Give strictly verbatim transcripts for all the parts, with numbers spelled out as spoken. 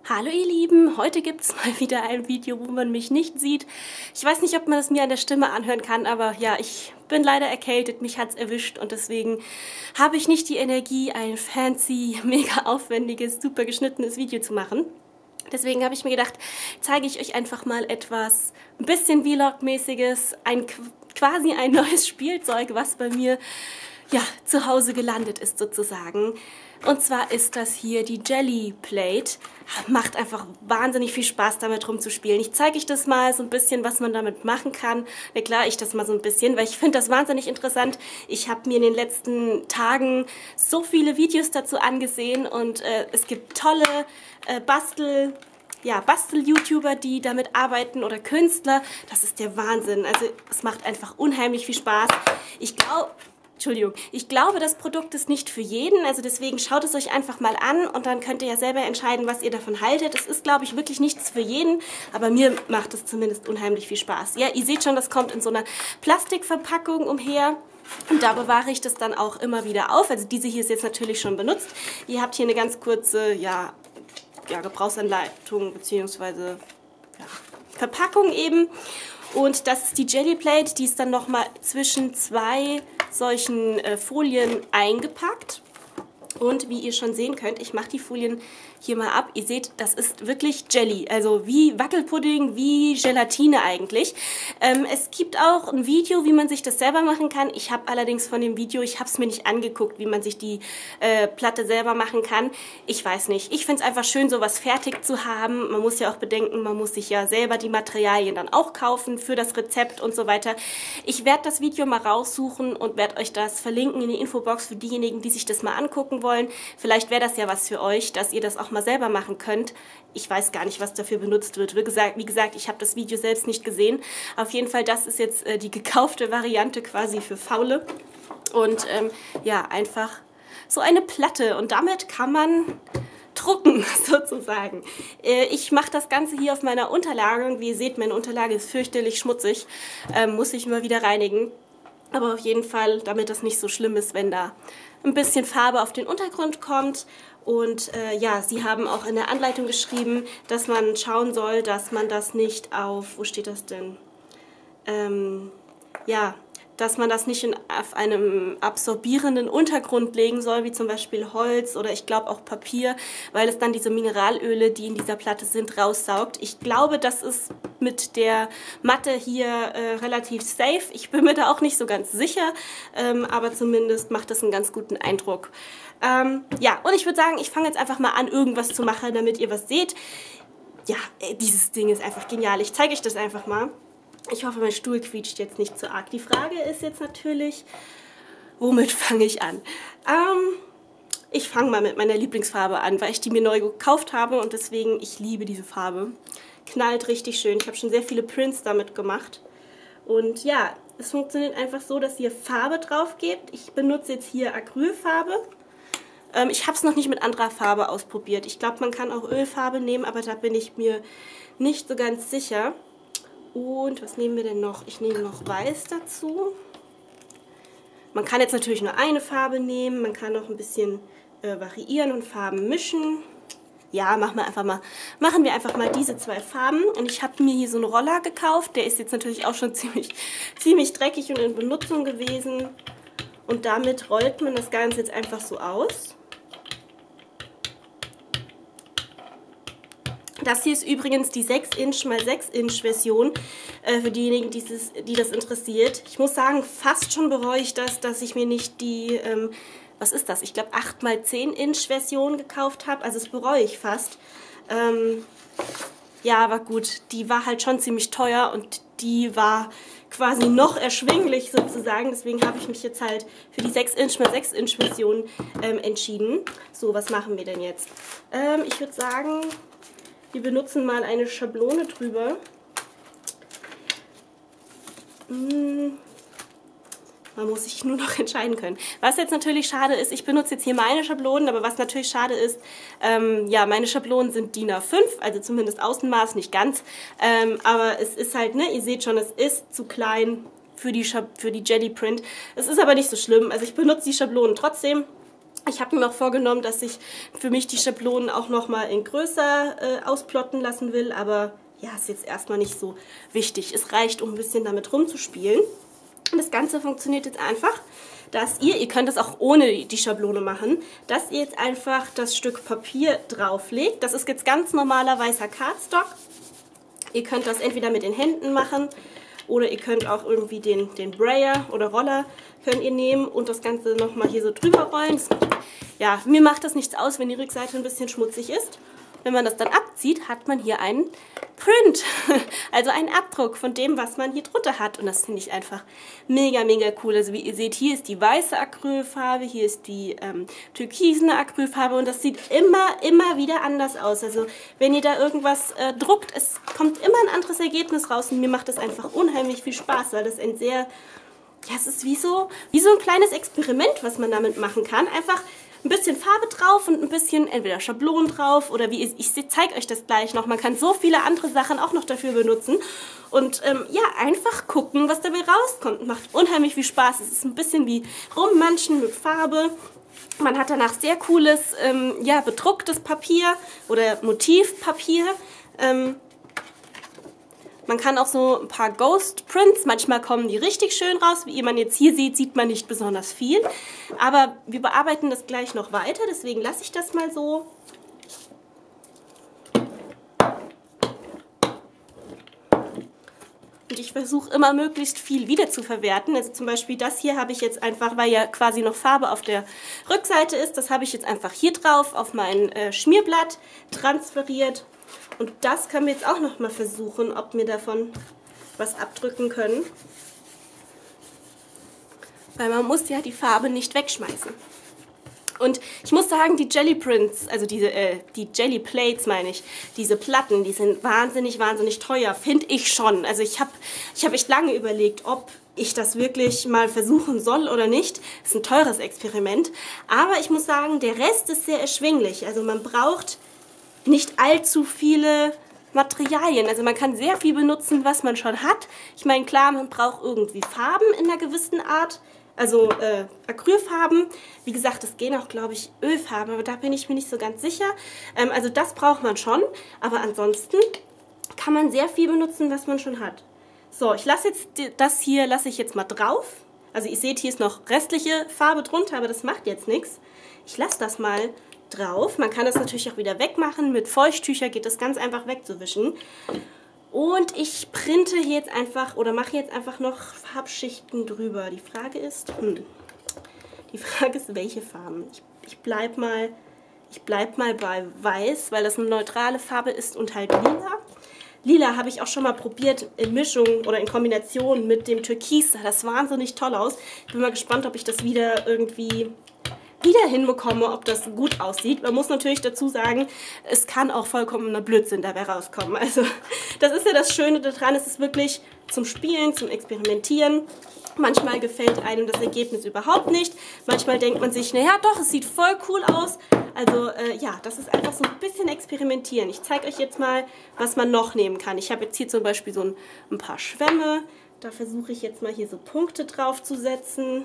Hallo ihr Lieben, heute gibt es mal wieder ein Video, wo man mich nicht sieht. Ich weiß nicht, ob man es mir an der Stimme anhören kann, aber ja, ich bin leider erkältet, mich hat's erwischt und deswegen habe ich nicht die Energie, ein fancy, mega aufwendiges, super geschnittenes Video zu machen. Deswegen habe ich mir gedacht, zeige ich euch einfach mal etwas, ein bisschen Vlog-mäßiges, ein, quasi ein neues Spielzeug, was bei mir ja, zu Hause gelandet ist sozusagen. Und zwar ist das hier die Jelly Plate. Macht einfach wahnsinnig viel Spaß, damit rumzuspielen. Ich zeige euch das mal so ein bisschen, was man damit machen kann. Erkläre ich das mal so ein bisschen, weil ich finde das wahnsinnig interessant. Ich habe mir in den letzten Tagen so viele Videos dazu angesehen und äh, es gibt tolle äh, Bastel... ja, Bastel-YouTuber, die damit arbeiten oder Künstler. Das ist der Wahnsinn. Also es macht einfach unheimlich viel Spaß. Ich glaube... Entschuldigung, ich glaube, das Produkt ist nicht für jeden, also deswegen schaut es euch einfach mal an und dann könnt ihr ja selber entscheiden, was ihr davon haltet. Es ist, glaube ich, wirklich nichts für jeden, aber mir macht es zumindest unheimlich viel Spaß. Ja, ihr seht schon, das kommt in so einer Plastikverpackung umher. Und da bewahre ich das dann auch immer wieder auf. Also diese hier ist jetzt natürlich schon benutzt. Ihr habt hier eine ganz kurze, ja, ja Gebrauchsanleitung bzw. Ja, Verpackung eben. Und das ist die Jelly Plate, die ist dann nochmal zwischen zwei solchen äh, Folien eingepackt. Und wie ihr schon sehen könnt, ich mache die Folien hier mal ab. Ihr seht, das ist wirklich Jelly, also wie Wackelpudding, wie Gelatine eigentlich. Ähm, es gibt auch ein Video, wie man sich das selber machen kann. Ich habe allerdings von dem Video, ich habe es mir nicht angeguckt, wie man sich die äh, Platte selber machen kann. Ich weiß nicht. Ich finde es einfach schön, sowas fertig zu haben. Man muss ja auch bedenken, man muss sich ja selber die Materialien dann auch kaufen für das Rezept und so weiter. Ich werde das Video mal raussuchen und werde euch das verlinken in die Infobox für diejenigen, die sich das mal angucken wollen. Vielleicht wäre das ja was für euch, dass ihr das auch mal selber machen könnt. Ich weiß gar nicht, was dafür benutzt wird. Wie gesagt, wie gesagt ich habe das Video selbst nicht gesehen. Auf jeden Fall, das ist jetzt äh, die gekaufte Variante quasi für Faule. Und ähm, ja, einfach so eine Platte. Und damit kann man drucken, sozusagen. Äh, ich mache das Ganze hier auf meiner Unterlage. Und wie ihr seht, meine Unterlage ist fürchterlich schmutzig. Ähm, muss ich immer wieder reinigen. Aber auf jeden Fall, damit das nicht so schlimm ist, wenn da ein bisschen Farbe auf den Untergrund kommt. Und äh, ja, sie haben auch in der Anleitung geschrieben, dass man schauen soll, dass man das nicht auf, wo steht das denn? Ähm, ja, dass man das nicht in, auf einem absorbierenden Untergrund legen soll, wie zum Beispiel Holz oder ich glaube auch Papier, weil es dann diese Mineralöle, die in dieser Platte sind, raussaugt. Ich glaube, das ist mit der Matte hier äh, relativ safe. Ich bin mir da auch nicht so ganz sicher, ähm, aber zumindest macht das einen ganz guten Eindruck. Ähm, ja, und ich würde sagen, ich fange jetzt einfach mal an, irgendwas zu machen, damit ihr was seht. Ja, ey, dieses Ding ist einfach genial. Ich zeige euch das einfach mal. Ich hoffe, mein Stuhl quietscht jetzt nicht zu arg. Die Frage ist jetzt natürlich, womit fange ich an? Ähm, ich fange mal mit meiner Lieblingsfarbe an, weil ich die mir neu gekauft habe und deswegen, ich liebe diese Farbe. Knallt richtig schön. Ich habe schon sehr viele Prints damit gemacht. Und ja, es funktioniert einfach so, dass ihr Farbe drauf gebt. Ich benutze jetzt hier Acrylfarbe. Ähm, ich habe es noch nicht mit anderer Farbe ausprobiert. Ich glaube, man kann auch Ölfarbe nehmen, aber da bin ich mir nicht so ganz sicher. Und was nehmen wir denn noch? Ich nehme noch Weiß dazu. Man kann jetzt natürlich nur eine Farbe nehmen. Man kann noch ein bisschen äh, variieren und Farben mischen. Ja, machen wir einfach mal, machen wir einfach mal diese zwei Farben. Und ich habe mir hier so einen Roller gekauft. Der ist jetzt natürlich auch schon ziemlich, ziemlich dreckig und in Benutzung gewesen. Und damit rollt man das Ganze jetzt einfach so aus. Das hier ist übrigens die sechs Inch mal sechs Inch Version, äh, für diejenigen, die, dieses, die das interessiert. Ich muss sagen, fast schon bereue ich das, dass ich mir nicht die, ähm, was ist das? Ich glaube acht mal zehn Inch Version gekauft habe. Also das bereue ich fast. Ähm, ja, aber gut, die war halt schon ziemlich teuer und die war quasi noch erschwinglich sozusagen. Deswegen habe ich mich jetzt halt für die sechs Inch mal sechs Inch Version ähm, entschieden. So, was machen wir denn jetzt? Ähm, ich würde sagen... Wir benutzen mal eine Schablone drüber. Man muss sich nur noch entscheiden können. Was jetzt natürlich schade ist, ich benutze jetzt hier meine Schablonen, aber was natürlich schade ist, ähm, ja, meine Schablonen sind D I N A fünf, also zumindest Außenmaß, nicht ganz. Ähm, aber es ist halt, ne, ihr seht schon, es ist zu klein für die, Schab für die Jelly Print. Es ist aber nicht so schlimm, also ich benutze die Schablonen trotzdem. Ich habe mir auch vorgenommen, dass ich für mich die Schablonen auch nochmal in größer äh, ausplotten lassen will, aber ja, ist jetzt erstmal nicht so wichtig. Es reicht, um ein bisschen damit rumzuspielen. Und das Ganze funktioniert jetzt einfach, dass ihr, ihr könnt das auch ohne die Schablone machen, dass ihr jetzt einfach das Stück Papier drauflegt. Das ist jetzt ganz normaler weißer Cardstock. Ihr könnt das entweder mit den Händen machen oder ihr könnt auch irgendwie den, den Brayer oder Roller könnt ihr nehmen und das Ganze nochmal hier so drüber rollen. Das, ja, mir macht das nichts aus, wenn die Rückseite ein bisschen schmutzig ist. Wenn man das dann abzieht, hat man hier einen Print, also einen Abdruck von dem, was man hier drunter hat. Und das finde ich einfach mega, mega cool. Also wie ihr seht, hier ist die weiße Acrylfarbe, hier ist die ähm, türkisene Acrylfarbe und das sieht immer, immer wieder anders aus. Also wenn ihr da irgendwas äh, druckt, es kommt immer ein anderes Ergebnis raus und mir macht das einfach unheimlich viel Spaß, weil das ein sehr, ja, es ist wie so, wie so ein kleines Experiment, was man damit machen kann. Einfach ein bisschen Farbe drauf und ein bisschen entweder Schablonen drauf oder wie ich, ich zeige euch das gleich noch. Man kann so viele andere Sachen auch noch dafür benutzen und ähm, ja, einfach gucken, was dabei rauskommt. Macht unheimlich viel Spaß. Es ist ein bisschen wie Rummanschen mit Farbe. Man hat danach sehr cooles, ähm, ja, bedrucktes Papier oder Motivpapier. Ähm, Man kann auch so ein paar Ghost Prints, manchmal kommen die richtig schön raus. Wie man jetzt hier sieht, sieht man nicht besonders viel. Aber wir bearbeiten das gleich noch weiter, deswegen lasse ich das mal so. Und ich versuche immer möglichst viel wieder zu verwerten. Also zum Beispiel das hier habe ich jetzt einfach, weil ja quasi noch Farbe auf der Rückseite ist, das habe ich jetzt einfach hier drauf auf mein äh, Schmierblatt transferiert. Und das können wir jetzt auch noch mal versuchen, ob wir davon was abdrücken können. Weil man muss ja die Farbe nicht wegschmeißen. Und ich muss sagen, die Jelly Prints, also diese, äh, die Jelly Plates meine ich, diese Platten, die sind wahnsinnig, wahnsinnig teuer, finde ich schon. Also ich habe ich hab echt lange überlegt, ob ich das wirklich mal versuchen soll oder nicht. Das ist ein teures Experiment. Aber ich muss sagen, der Rest ist sehr erschwinglich. Also man braucht nicht allzu viele Materialien. Also man kann sehr viel benutzen, was man schon hat. Ich meine, klar, man braucht irgendwie Farben in einer gewissen Art, also äh, Acrylfarben. Wie gesagt, es gehen auch, glaube ich, Ölfarben, aber da bin ich mir nicht so ganz sicher. Ähm, also das braucht man schon, aber ansonsten kann man sehr viel benutzen, was man schon hat. So, ich lasse jetzt das hier, lasse ich jetzt mal drauf. Also ihr seht, hier ist noch restliche Farbe drunter, aber das macht jetzt nichts. Ich lasse das mal drauf. Man kann das natürlich auch wieder wegmachen. Mit Feuchttücher geht das ganz einfach wegzuwischen. Und ich printe hier jetzt einfach oder mache jetzt einfach noch Farbschichten drüber. Die Frage ist, hm, die Frage ist, welche Farben. Ich, ich bleibe mal, ich bleib mal bei Weiß, weil das eine neutrale Farbe ist und halt Lila. Lila habe ich auch schon mal probiert in Mischung oder in Kombination mit dem Türkis. Sah das wahnsinnig toll aus. Ich bin mal gespannt, ob ich das wieder irgendwie wieder hinbekomme, ob das gut aussieht. Man muss natürlich dazu sagen, es kann auch vollkommener Blödsinn dabei rauskommen. Also das ist ja das Schöne daran, es ist wirklich zum Spielen, zum Experimentieren. Manchmal gefällt einem das Ergebnis überhaupt nicht. Manchmal denkt man sich, naja doch, es sieht voll cool aus. Also äh, ja, das ist einfach so ein bisschen experimentieren. Ich zeige euch jetzt mal, was man noch nehmen kann. Ich habe jetzt hier zum Beispiel so ein, ein paar Schwämme. Da versuche ich jetzt mal hier so Punkte drauf zu setzen.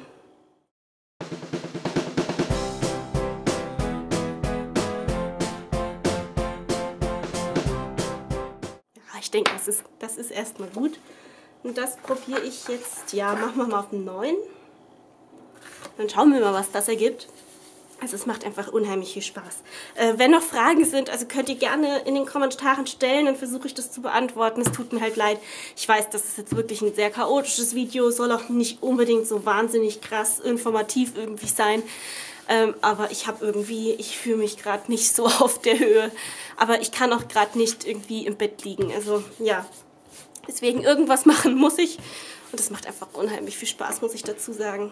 Ich denke, das ist, das ist erstmal gut. Und das probiere ich jetzt, ja, machen wir mal auf den neun. Dann schauen wir mal, was das ergibt. Also es macht einfach unheimlich viel Spaß. Äh, wenn noch Fragen sind, also könnt ihr gerne in den Kommentaren stellen, dann versuche ich das zu beantworten. Es tut mir halt leid. Ich weiß, das ist jetzt wirklich ein sehr chaotisches Video, soll auch nicht unbedingt so wahnsinnig krass informativ irgendwie sein. Ähm, aber ich habe irgendwie, ich fühle mich gerade nicht so auf der Höhe. Aber ich kann auch gerade nicht irgendwie im Bett liegen. Also ja, deswegen irgendwas machen muss ich. Und das macht einfach unheimlich viel Spaß, muss ich dazu sagen.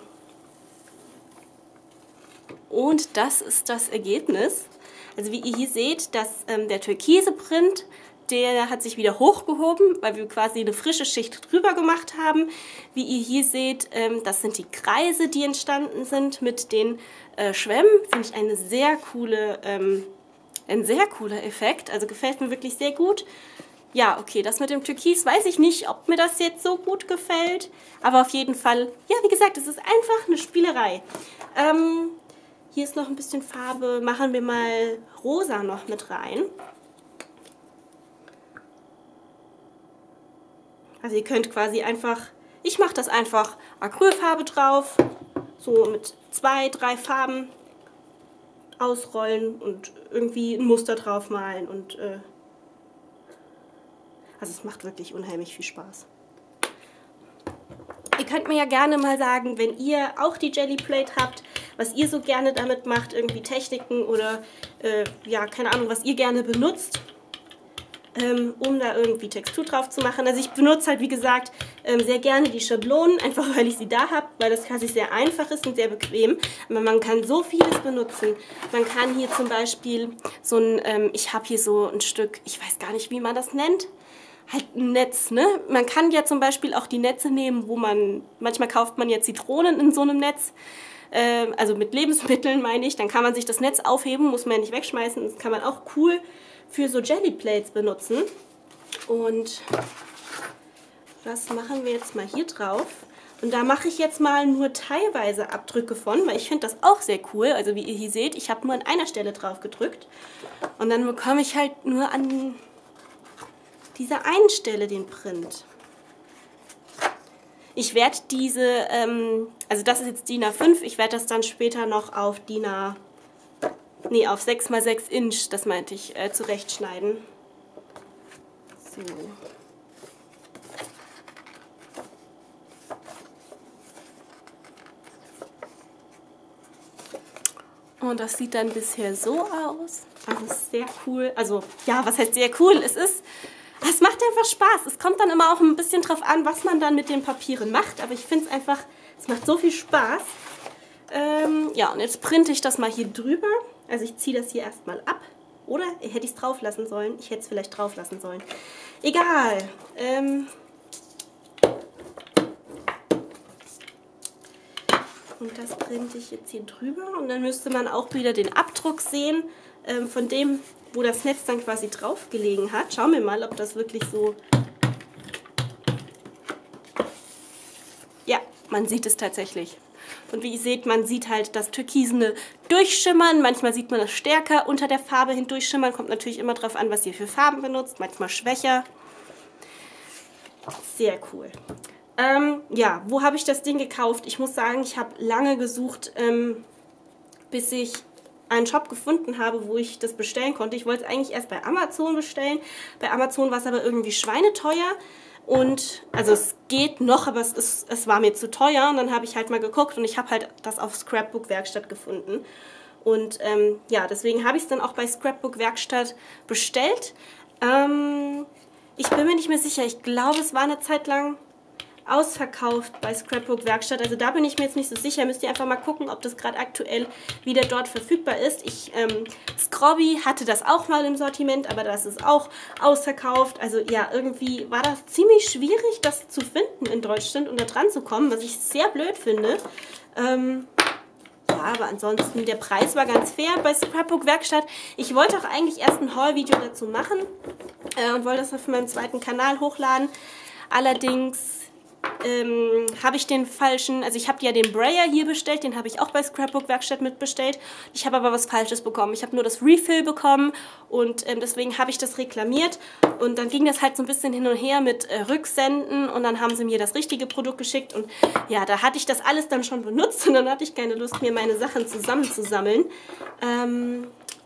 Und das ist das Ergebnis. Also wie ihr hier seht, dass ähm, der türkise Print, der hat sich wieder hochgehoben, weil wir quasi eine frische Schicht drüber gemacht haben. Wie ihr hier seht, ähm, das sind die Kreise, die entstanden sind mit den äh, Schwämmen. Finde ich eine sehr coole, ähm, ein sehr cooler Effekt. Also gefällt mir wirklich sehr gut. Ja, okay, das mit dem Türkis weiß ich nicht, ob mir das jetzt so gut gefällt. Aber auf jeden Fall, ja, wie gesagt, es ist einfach eine Spielerei. Ähm, Hier ist noch ein bisschen Farbe. Machen wir mal rosa noch mit rein. Also ihr könnt quasi einfach, ich mache das einfach Acrylfarbe drauf, so mit zwei, drei Farben ausrollen und irgendwie ein Muster drauf malen. Und, äh, also es macht wirklich unheimlich viel Spaß. Ihr könnt mir ja gerne mal sagen, wenn ihr auch die Jelly Plate habt, was ihr so gerne damit macht, irgendwie Techniken oder äh, ja, keine Ahnung, was ihr gerne benutzt, ähm, um da irgendwie Textur drauf zu machen. Also ich benutze halt, wie gesagt, ähm, sehr gerne die Schablonen, einfach weil ich sie da habe, weil das quasi sehr einfach ist und sehr bequem. Aber man kann so vieles benutzen. Man kann hier zum Beispiel so ein, ähm, ich habe hier so ein Stück, ich weiß gar nicht, wie man das nennt, halt ein Netz, ne? Man kann ja zum Beispiel auch die Netze nehmen, wo man, manchmal kauft man ja Zitronen in so einem Netz, äh, also mit Lebensmitteln meine ich, dann kann man sich das Netz aufheben, muss man ja nicht wegschmeißen, das kann man auch cool für so Jelly Plates benutzen. Und das machen wir jetzt mal hier drauf. Und da mache ich jetzt mal nur teilweise Abdrücke von, weil ich finde das auch sehr cool. Also wie ihr hier seht, ich habe nur an einer Stelle drauf gedrückt. Und dann bekomme ich halt nur an dieser einen Stelle den Print. Ich werde diese, ähm, also das ist jetzt DIN A fünf, ich werde das dann später noch auf DIN A, nee, auf sechs mal sechs Inch, das meinte ich, äh, zurechtschneiden. So. Und das sieht dann bisher so aus. Also sehr cool. Also ja, was heißt sehr cool? Es ist, es macht einfach Spaß. Es kommt dann immer auch ein bisschen drauf an, was man dann mit den Papieren macht. Aber ich finde es einfach, es macht so viel Spaß. Ähm, ja, und jetzt printe ich das mal hier drüber. Also ich ziehe das hier erstmal ab. Oder hätte ich es drauf lassen sollen? Ich hätte es vielleicht drauf lassen sollen. Egal. Ähm, Und das printe ich jetzt hier drüber und dann müsste man auch wieder den Abdruck sehen ähm, von dem, wo das Netz dann quasi drauf gelegen hat. Schauen wir mal, ob das wirklich so... Ja, man sieht es tatsächlich. Und wie ihr seht, man sieht halt das Türkisene durchschimmern. Manchmal sieht man das stärker unter der Farbe hindurchschimmern. Kommt natürlich immer darauf an, was ihr für Farben benutzt. Manchmal schwächer. Sehr cool. Ähm, ja, wo habe ich das Ding gekauft? Ich muss sagen, ich habe lange gesucht, ähm, bis ich einen Shop gefunden habe, wo ich das bestellen konnte. Ich wollte es eigentlich erst bei Amazon bestellen. Bei Amazon war es aber irgendwie schweineteuer. Und, also es geht noch, aber es, ist, es war mir zu teuer. Und dann habe ich halt mal geguckt und ich habe halt das auf Scrapbook Werkstatt gefunden. Und ähm, ja, deswegen habe ich es dann auch bei Scrapbook Werkstatt bestellt. Ähm, ich bin mir nicht mehr sicher. Ich glaube, es war eine Zeit lang ausverkauft bei Scrapbook Werkstatt. Also da bin ich mir jetzt nicht so sicher. Müsst ihr einfach mal gucken, ob das gerade aktuell wieder dort verfügbar ist. Ich, ähm, Scrobby hatte das auch mal im Sortiment, aber das ist auch ausverkauft. Also ja, irgendwie war das ziemlich schwierig, das zu finden in Deutschland und da dran zu kommen, was ich sehr blöd finde. Ähm, ja, aber ansonsten, der Preis war ganz fair bei Scrapbook Werkstatt. Ich wollte auch eigentlich erst ein Haul-Video dazu machen äh, und wollte das auf meinem zweiten Kanal hochladen. Allerdings Ähm, habe ich den falschen, also ich habe ja den Brayer hier bestellt, den habe ich auch bei Scrapbook Werkstatt mitbestellt. Ich habe aber was Falsches bekommen. Ich habe nur das Refill bekommen und ähm, deswegen habe ich das reklamiert und dann ging das halt so ein bisschen hin und her mit äh, Rücksenden und dann haben sie mir das richtige Produkt geschickt und ja, da hatte ich das alles dann schon benutzt und dann hatte ich keine Lust, mir meine Sachen zusammenzusammeln, ähm,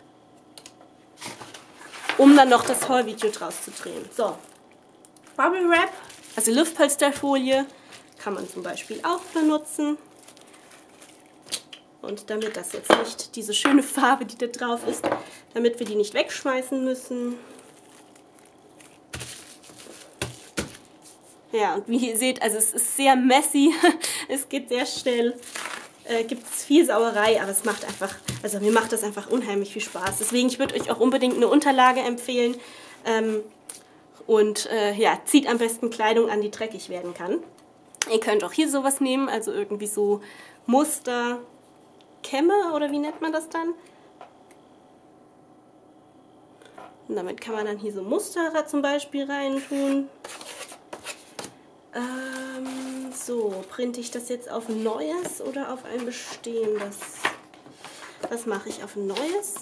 um dann noch das Haul-Video draus zu drehen. So, Bubble Wrap. Also Luftpolsterfolie kann man zum Beispiel auch benutzen. Und damit das jetzt nicht diese schöne Farbe, die da drauf ist, damit wir die nicht wegschmeißen müssen. Ja, und wie ihr seht, also es ist sehr messy, es geht sehr schnell, äh, gibt es viel Sauerei, aber es macht einfach, also mir macht das einfach unheimlich viel Spaß. Deswegen, ich würde euch auch unbedingt eine Unterlage empfehlen. Ähm, Und äh, ja, zieht am besten Kleidung an, die dreckig werden kann. Ihr könnt auch hier sowas nehmen, also irgendwie so Muster, Kämme oder wie nennt man das dann? Und damit kann man dann hier so Muster zum Beispiel reintun. Ähm, so, printe ich das jetzt auf ein neues oder auf ein bestehendes? Das mache ich auf ein neues.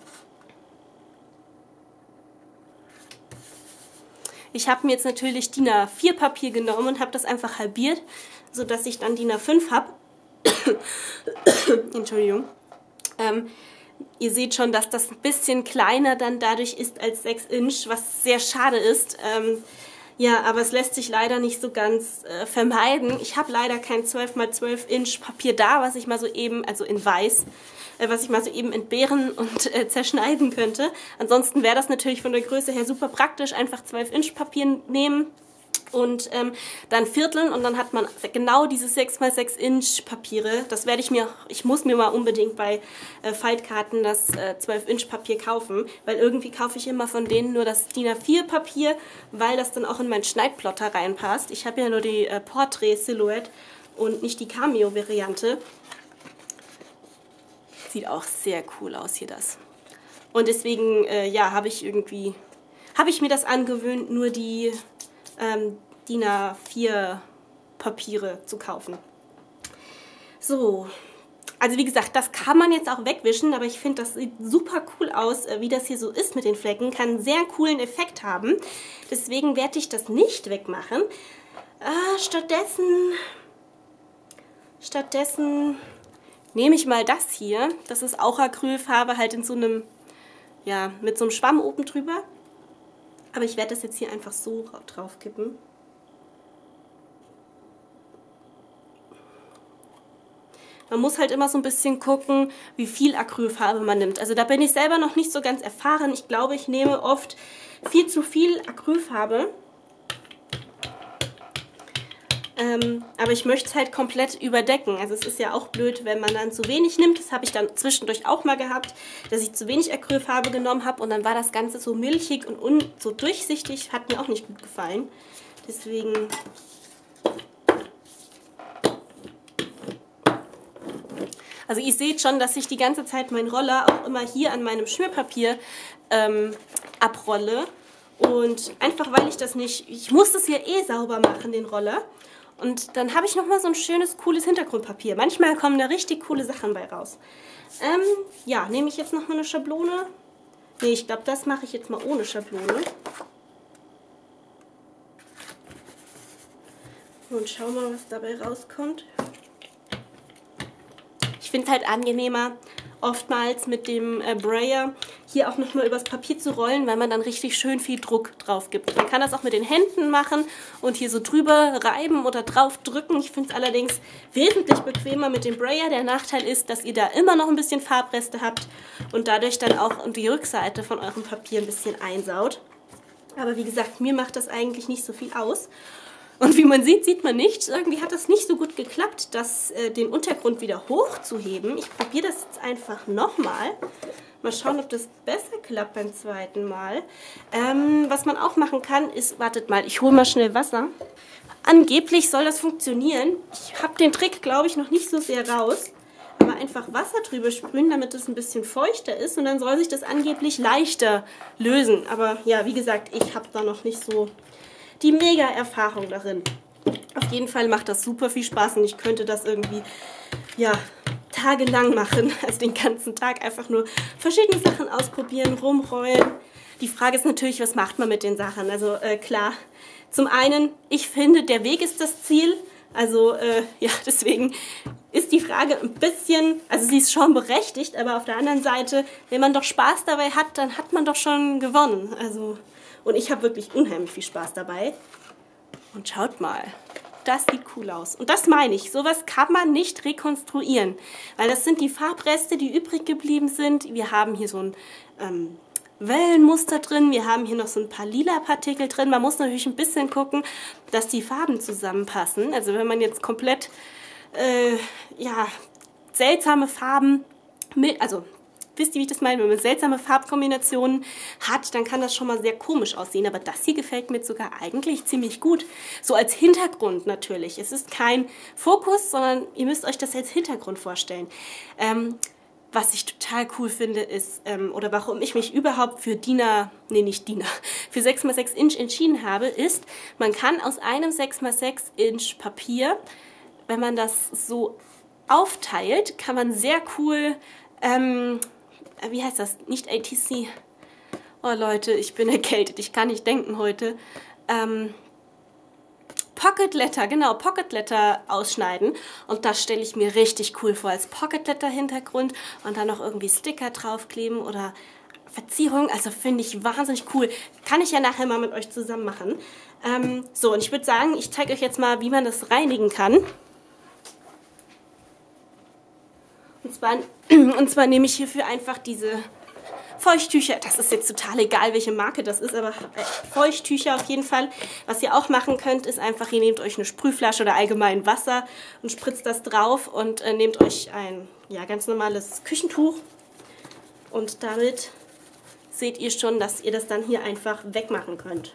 Ich habe mir jetzt natürlich D I N A vier Papier genommen und habe das einfach halbiert, sodass ich dann D I N A fünf habe. Entschuldigung. Ähm, ihr seht schon, dass das ein bisschen kleiner dann dadurch ist als sechs Inch, was sehr schade ist. Ähm, ja, aber es lässt sich leider nicht so ganz äh, vermeiden. Ich habe leider kein zwölf mal zwölf Inch Papier da, was ich mal so eben, also in weiß, äh, was ich mal so eben entbehren und äh, zerschneiden könnte. Ansonsten wäre das natürlich von der Größe her super praktisch, einfach zwölf Inch Papier nehmen und ähm, dann vierteln und dann hat man genau diese sechs mal sechs Inch Papiere. Das werde ich mir, ich muss mir mal unbedingt bei äh, Faltkarten das äh, zwölf Inch Papier kaufen, weil irgendwie kaufe ich immer von denen nur das D I N A vier Papier, weil das dann auch in meinen Schneidplotter reinpasst. Ich habe ja nur die äh, Portrait Silhouette und nicht die Cameo Variante. Sieht auch sehr cool aus hier das. Und deswegen, äh, ja, habe ich irgendwie, habe ich mir das angewöhnt, nur die Ähm, D I N A vier Papiere zu kaufen. So, also wie gesagt, das kann man jetzt auch wegwischen, aber ich finde, das sieht super cool aus, wie das hier so ist mit den Flecken. Kann einen sehr coolen Effekt haben. Deswegen werde ich das nicht wegmachen. Äh, stattdessen, stattdessen nehme ich mal das hier. Das ist auch Acrylfarbe, halt in so einem, ja, mit so einem Schwamm oben drüber. Aber ich werde das jetzt hier einfach so drauf kippen. Man muss halt immer so ein bisschen gucken, wie viel Acrylfarbe man nimmt. Also da bin ich selber noch nicht so ganz erfahren. Ich glaube, ich nehme oft viel zu viel Acrylfarbe. Ähm, aber ich möchte es halt komplett überdecken. Also es ist ja auch blöd, wenn man dann zu wenig nimmt. Das habe ich dann zwischendurch auch mal gehabt, dass ich zu wenig Acrylfarbe genommen habe und dann war das Ganze so milchig und un so durchsichtig. Hat mir auch nicht gut gefallen. Deswegen... Also ihr seht schon, dass ich die ganze Zeit meinen Roller auch immer hier an meinem Schmierpapier ähm, abrolle. Und einfach weil ich das nicht... Ich muss das ja eh sauber machen, den Roller. Und dann habe ich nochmal so ein schönes, cooles Hintergrundpapier. Manchmal kommen da richtig coole Sachen bei raus. Ähm, ja, nehme ich jetzt nochmal eine Schablone. Ne, ich glaube, das mache ich jetzt mal ohne Schablone. Und schau mal, was dabei rauskommt. Ich finde es halt angenehmer, oftmals mit dem äh, Brayer hier auch nochmal übers Papier zu rollen, weil man dann richtig schön viel Druck drauf gibt. Man kann das auch mit den Händen machen und hier so drüber reiben oder drauf drücken. Ich finde es allerdings wesentlich bequemer mit dem Brayer. Der Nachteil ist, dass ihr da immer noch ein bisschen Farbreste habt und dadurch dann auch die Rückseite von eurem Papier ein bisschen einsaut. Aber wie gesagt, mir macht das eigentlich nicht so viel aus. Und wie man sieht, sieht man nichts. Irgendwie hat das nicht so gut geklappt, das, äh, den Untergrund wieder hochzuheben. Ich probiere das jetzt einfach nochmal. Mal schauen, ob das besser klappt beim zweiten Mal. Ähm, was man auch machen kann, ist, wartet mal, ich hole mal schnell Wasser. Angeblich soll das funktionieren. Ich habe den Trick, glaube ich, noch nicht so sehr raus. Aber einfach Wasser drüber sprühen, damit es ein bisschen feuchter ist. Und dann soll sich das angeblich leichter lösen. Aber ja, wie gesagt, ich habe da noch nicht so die Mega-Erfahrung darin. Auf jeden Fall macht das super viel Spaß und ich könnte das irgendwie, ja, tagelang machen. Also den ganzen Tag einfach nur verschiedene Sachen ausprobieren, rumrollen. Die Frage ist natürlich, was macht man mit den Sachen? Also äh, klar, zum einen, ich finde, der Weg ist das Ziel. Also äh, ja, deswegen ist die Frage ein bisschen, also sie ist schon berechtigt, aber auf der anderen Seite, wenn man doch Spaß dabei hat, dann hat man doch schon gewonnen. Also... Und ich habe wirklich unheimlich viel Spaß dabei. Und schaut mal, das sieht cool aus. Und das meine ich, sowas kann man nicht rekonstruieren. Weil das sind die Farbreste, die übrig geblieben sind. Wir haben hier so ein ähm, Wellenmuster drin. Wir haben hier noch so ein paar lila Partikel drin. Man muss natürlich ein bisschen gucken, dass die Farben zusammenpassen. Also wenn man jetzt komplett äh, ja, seltsame Farben mit... also wisst ihr, wie ich das meine? Wenn man seltsame Farbkombinationen hat, dann kann das schon mal sehr komisch aussehen. Aber das hier gefällt mir sogar eigentlich ziemlich gut. So als Hintergrund natürlich. Es ist kein Fokus, sondern ihr müsst euch das als Hintergrund vorstellen. Ähm, was ich total cool finde ist, ähm, oder warum ich mich überhaupt für D I N A, nee nicht D I N A, für sechs mal sechs Inch entschieden habe, ist, man kann aus einem sechs mal sechs Inch Papier, wenn man das so aufteilt, kann man sehr cool ähm, wie heißt das? Nicht A T C. Oh Leute, ich bin erkältet, ich kann nicht denken heute. Ähm, Pocket Letter, genau, Pocket Letter ausschneiden. Und das stelle ich mir richtig cool vor, als Pocket Letter Hintergrund und dann noch irgendwie Sticker draufkleben oder Verzierung. Also finde ich wahnsinnig cool. Kann ich ja nachher mal mit euch zusammen machen. Ähm, so, und ich würde sagen, ich zeige euch jetzt mal, wie man das reinigen kann. Und zwar, und zwar nehme ich hierfür einfach diese Feuchttücher, das ist jetzt total egal, welche Marke das ist, aber Feuchttücher auf jeden Fall. Was ihr auch machen könnt, ist einfach, ihr nehmt euch eine Sprühflasche oder allgemein Wasser und spritzt das drauf und äh, nehmt euch ein ja, ganz normales Küchentuch. Und damit seht ihr schon, dass ihr das dann hier einfach wegmachen könnt.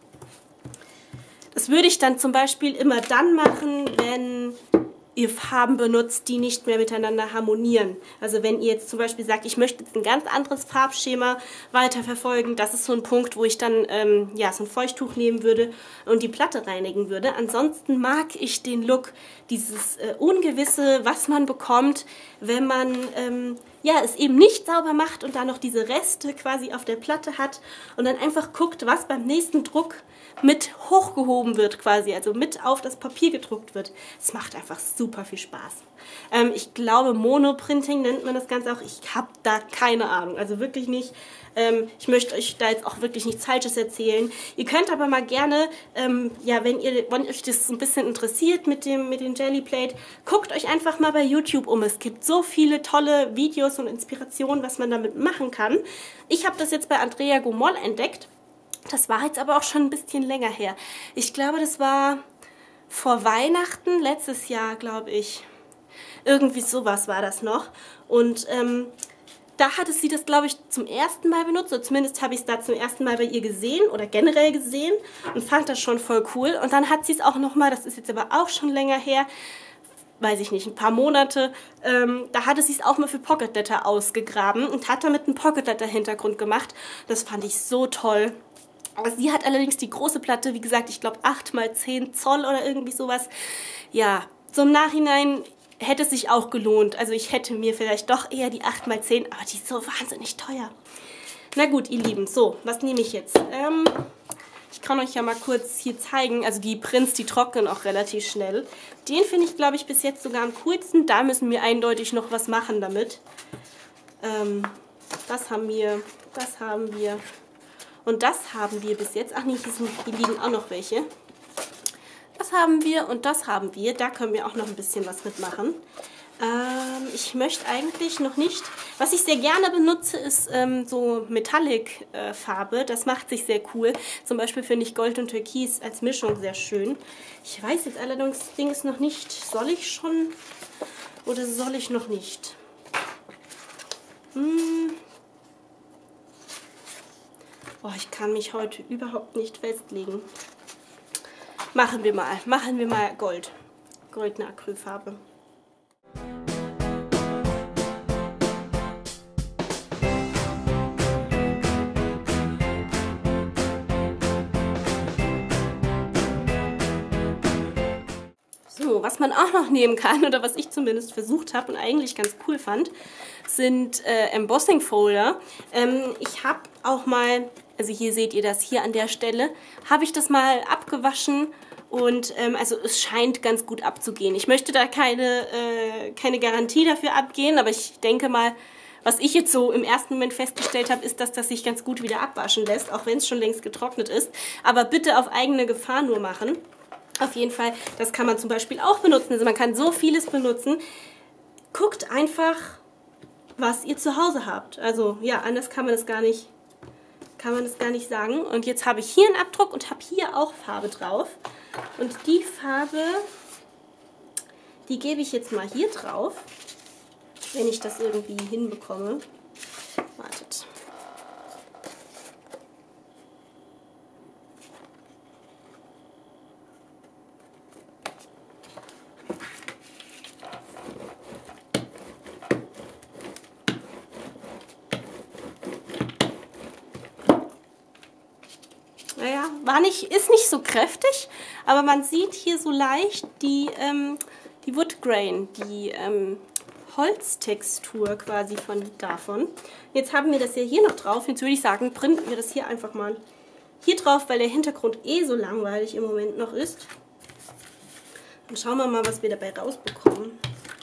Das würde ich dann zum Beispiel immer dann machen, wenn ihr Farben benutzt, die nicht mehr miteinander harmonieren. Also wenn ihr jetzt zum Beispiel sagt, ich möchte jetzt ein ganz anderes Farbschema weiterverfolgen, das ist so ein Punkt, wo ich dann ähm, ja, so ein Feuchttuch nehmen würde und die Platte reinigen würde. Ansonsten mag ich den Look, dieses äh, Ungewisse, was man bekommt, wenn man ähm, ja, es eben nicht sauber macht und dann noch diese Reste quasi auf der Platte hat und dann einfach guckt, was beim nächsten Druck mit hochgehoben wird quasi, also mit auf das Papier gedruckt wird. Es macht einfach super viel Spaß. Ähm, ich glaube, Monoprinting nennt man das Ganze auch. Ich habe da keine Ahnung, also wirklich nicht. Ähm, ich möchte euch da jetzt auch wirklich nichts Falsches erzählen. Ihr könnt aber mal gerne, ähm, ja, wenn ihr wenn euch das ein bisschen interessiert mit dem mit dem Jelly Plate, guckt euch einfach mal bei YouTube um. Es gibt so viele tolle Videos und Inspirationen, was man damit machen kann. Ich habe das jetzt bei Andrea Gomol entdeckt. Das war jetzt aber auch schon ein bisschen länger her. Ich glaube, das war vor Weihnachten, letztes Jahr, glaube ich. Irgendwie sowas war das noch. Und ähm, da hatte sie das, glaube ich, zum ersten Mal benutzt. Oder zumindest habe ich es da zum ersten Mal bei ihr gesehen oder generell gesehen und fand das schon voll cool. Und dann hat sie es auch nochmal, das ist jetzt aber auch schon länger her, weiß ich nicht, ein paar Monate, ähm, da hatte sie es auch mal für Pocket Letter ausgegraben und hat damit einen Pocket Letter Hintergrund gemacht. Das fand ich so toll. Aber sie hat allerdings die große Platte, wie gesagt, ich glaube acht mal zehn Zoll oder irgendwie sowas. Ja, so im Nachhinein hätte es sich auch gelohnt. Also ich hätte mir vielleicht doch eher die acht mal zehn, aber die ist so wahnsinnig teuer. Na gut, ihr Lieben, so, was nehme ich jetzt? Ähm, ich kann euch ja mal kurz hier zeigen, also die Prints, die trocknen auch relativ schnell. Den finde ich, glaube ich, bis jetzt sogar am coolsten. Da müssen wir eindeutig noch was machen damit. Ähm, das haben wir, das haben wir... Und das haben wir bis jetzt. Ach nee, hier, sind, hier liegen auch noch welche. Das haben wir und das haben wir. Da können wir auch noch ein bisschen was mitmachen. Ähm, ich möchte eigentlich noch nicht... Was ich sehr gerne benutze, ist ähm, so Metallic-Farbe. Äh, das macht sich sehr cool. Zum Beispiel finde ich Gold und Türkis als Mischung sehr schön. Ich weiß jetzt allerdings noch nicht, soll ich schon oder soll ich noch nicht? Hm... Oh, ich kann mich heute überhaupt nicht festlegen. Machen wir mal. Machen wir mal Gold. Goldene Acrylfarbe. So, was man auch noch nehmen kann, oder was ich zumindest versucht habe und eigentlich ganz cool fand, sind äh, Embossing Folder. Ähm, ich habe auch mal... Also hier seht ihr das, hier an der Stelle, habe ich das mal abgewaschen und ähm, also es scheint ganz gut abzugehen. Ich möchte da keine, äh, keine Garantie dafür abgehen, aber ich denke mal, was ich jetzt so im ersten Moment festgestellt habe, ist, dass das sich ganz gut wieder abwaschen lässt, auch wenn es schon längst getrocknet ist. Aber bitte auf eigene Gefahr nur machen. Auf jeden Fall, das kann man zum Beispiel auch benutzen. Also man kann so vieles benutzen. Guckt einfach, was ihr zu Hause habt. Also ja, anders kann man das gar nicht... kann man das gar nicht sagen. Und jetzt habe ich hier einen Abdruck und habe hier auch Farbe drauf. Und die Farbe, die gebe ich jetzt mal hier drauf, wenn ich das irgendwie hinbekomme. Wartet. Naja, war nicht, ist nicht so kräftig, aber man sieht hier so leicht die, ähm, die Wood Grain, die ähm, Holztextur quasi von davon. Jetzt haben wir das ja hier noch drauf. Jetzt würde ich sagen, printen wir das hier einfach mal hier drauf, weil der Hintergrund eh so langweilig im Moment noch ist. Dann schauen wir mal, was wir dabei rausbekommen.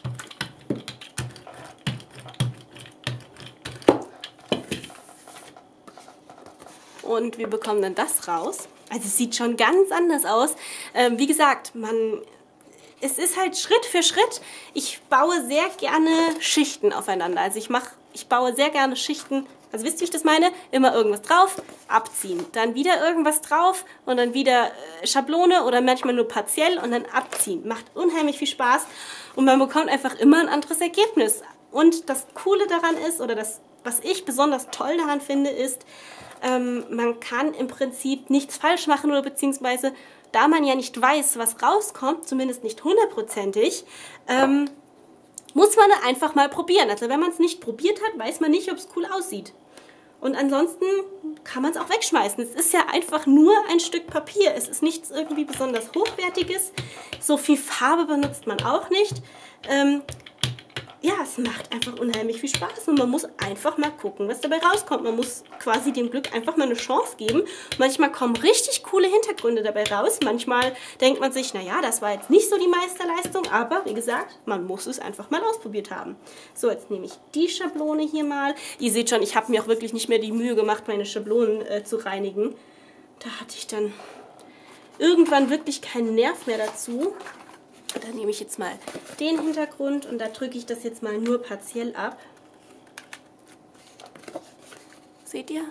Und wir bekommen dann das raus. Also es sieht schon ganz anders aus. Ähm, wie gesagt, man, es ist halt Schritt für Schritt. Ich baue sehr gerne Schichten aufeinander. Also ich mache, ich baue sehr gerne Schichten. Also wisst ihr, wie ich das meine? Immer irgendwas drauf, abziehen. Dann wieder irgendwas drauf und dann wieder äh, Schablone oder manchmal nur partiell und dann abziehen. Macht unheimlich viel Spaß und man bekommt einfach immer ein anderes Ergebnis. Und das Coole daran ist, oder das, was ich besonders toll daran finde, ist, ähm, man kann im Prinzip nichts falsch machen oder beziehungsweise, da man ja nicht weiß, was rauskommt, zumindest nicht hundertprozentig, ähm, muss man einfach mal probieren. Also wenn man es nicht probiert hat, weiß man nicht, ob es cool aussieht. Und ansonsten kann man es auch wegschmeißen. Es ist ja einfach nur ein Stück Papier. Es ist nichts irgendwie besonders Hochwertiges. So viel Farbe benutzt man auch nicht. Ähm, ja, es macht einfach unheimlich viel Spaß und man muss einfach mal gucken, was dabei rauskommt. Man muss quasi dem Glück einfach mal eine Chance geben. Manchmal kommen richtig coole Hintergründe dabei raus. Manchmal denkt man sich, naja, das war jetzt nicht so die Meisterleistung, aber wie gesagt, man muss es einfach mal ausprobiert haben. So, jetzt nehme ich die Schablone hier mal. Ihr seht schon, ich habe mir auch wirklich nicht mehr die Mühe gemacht, meine Schablonen äh, zu reinigen. Da hatte ich dann irgendwann wirklich keinen Nerv mehr dazu. Dann nehme ich jetzt mal den Hintergrund und da drücke ich das jetzt mal nur partiell ab. Seht ihr?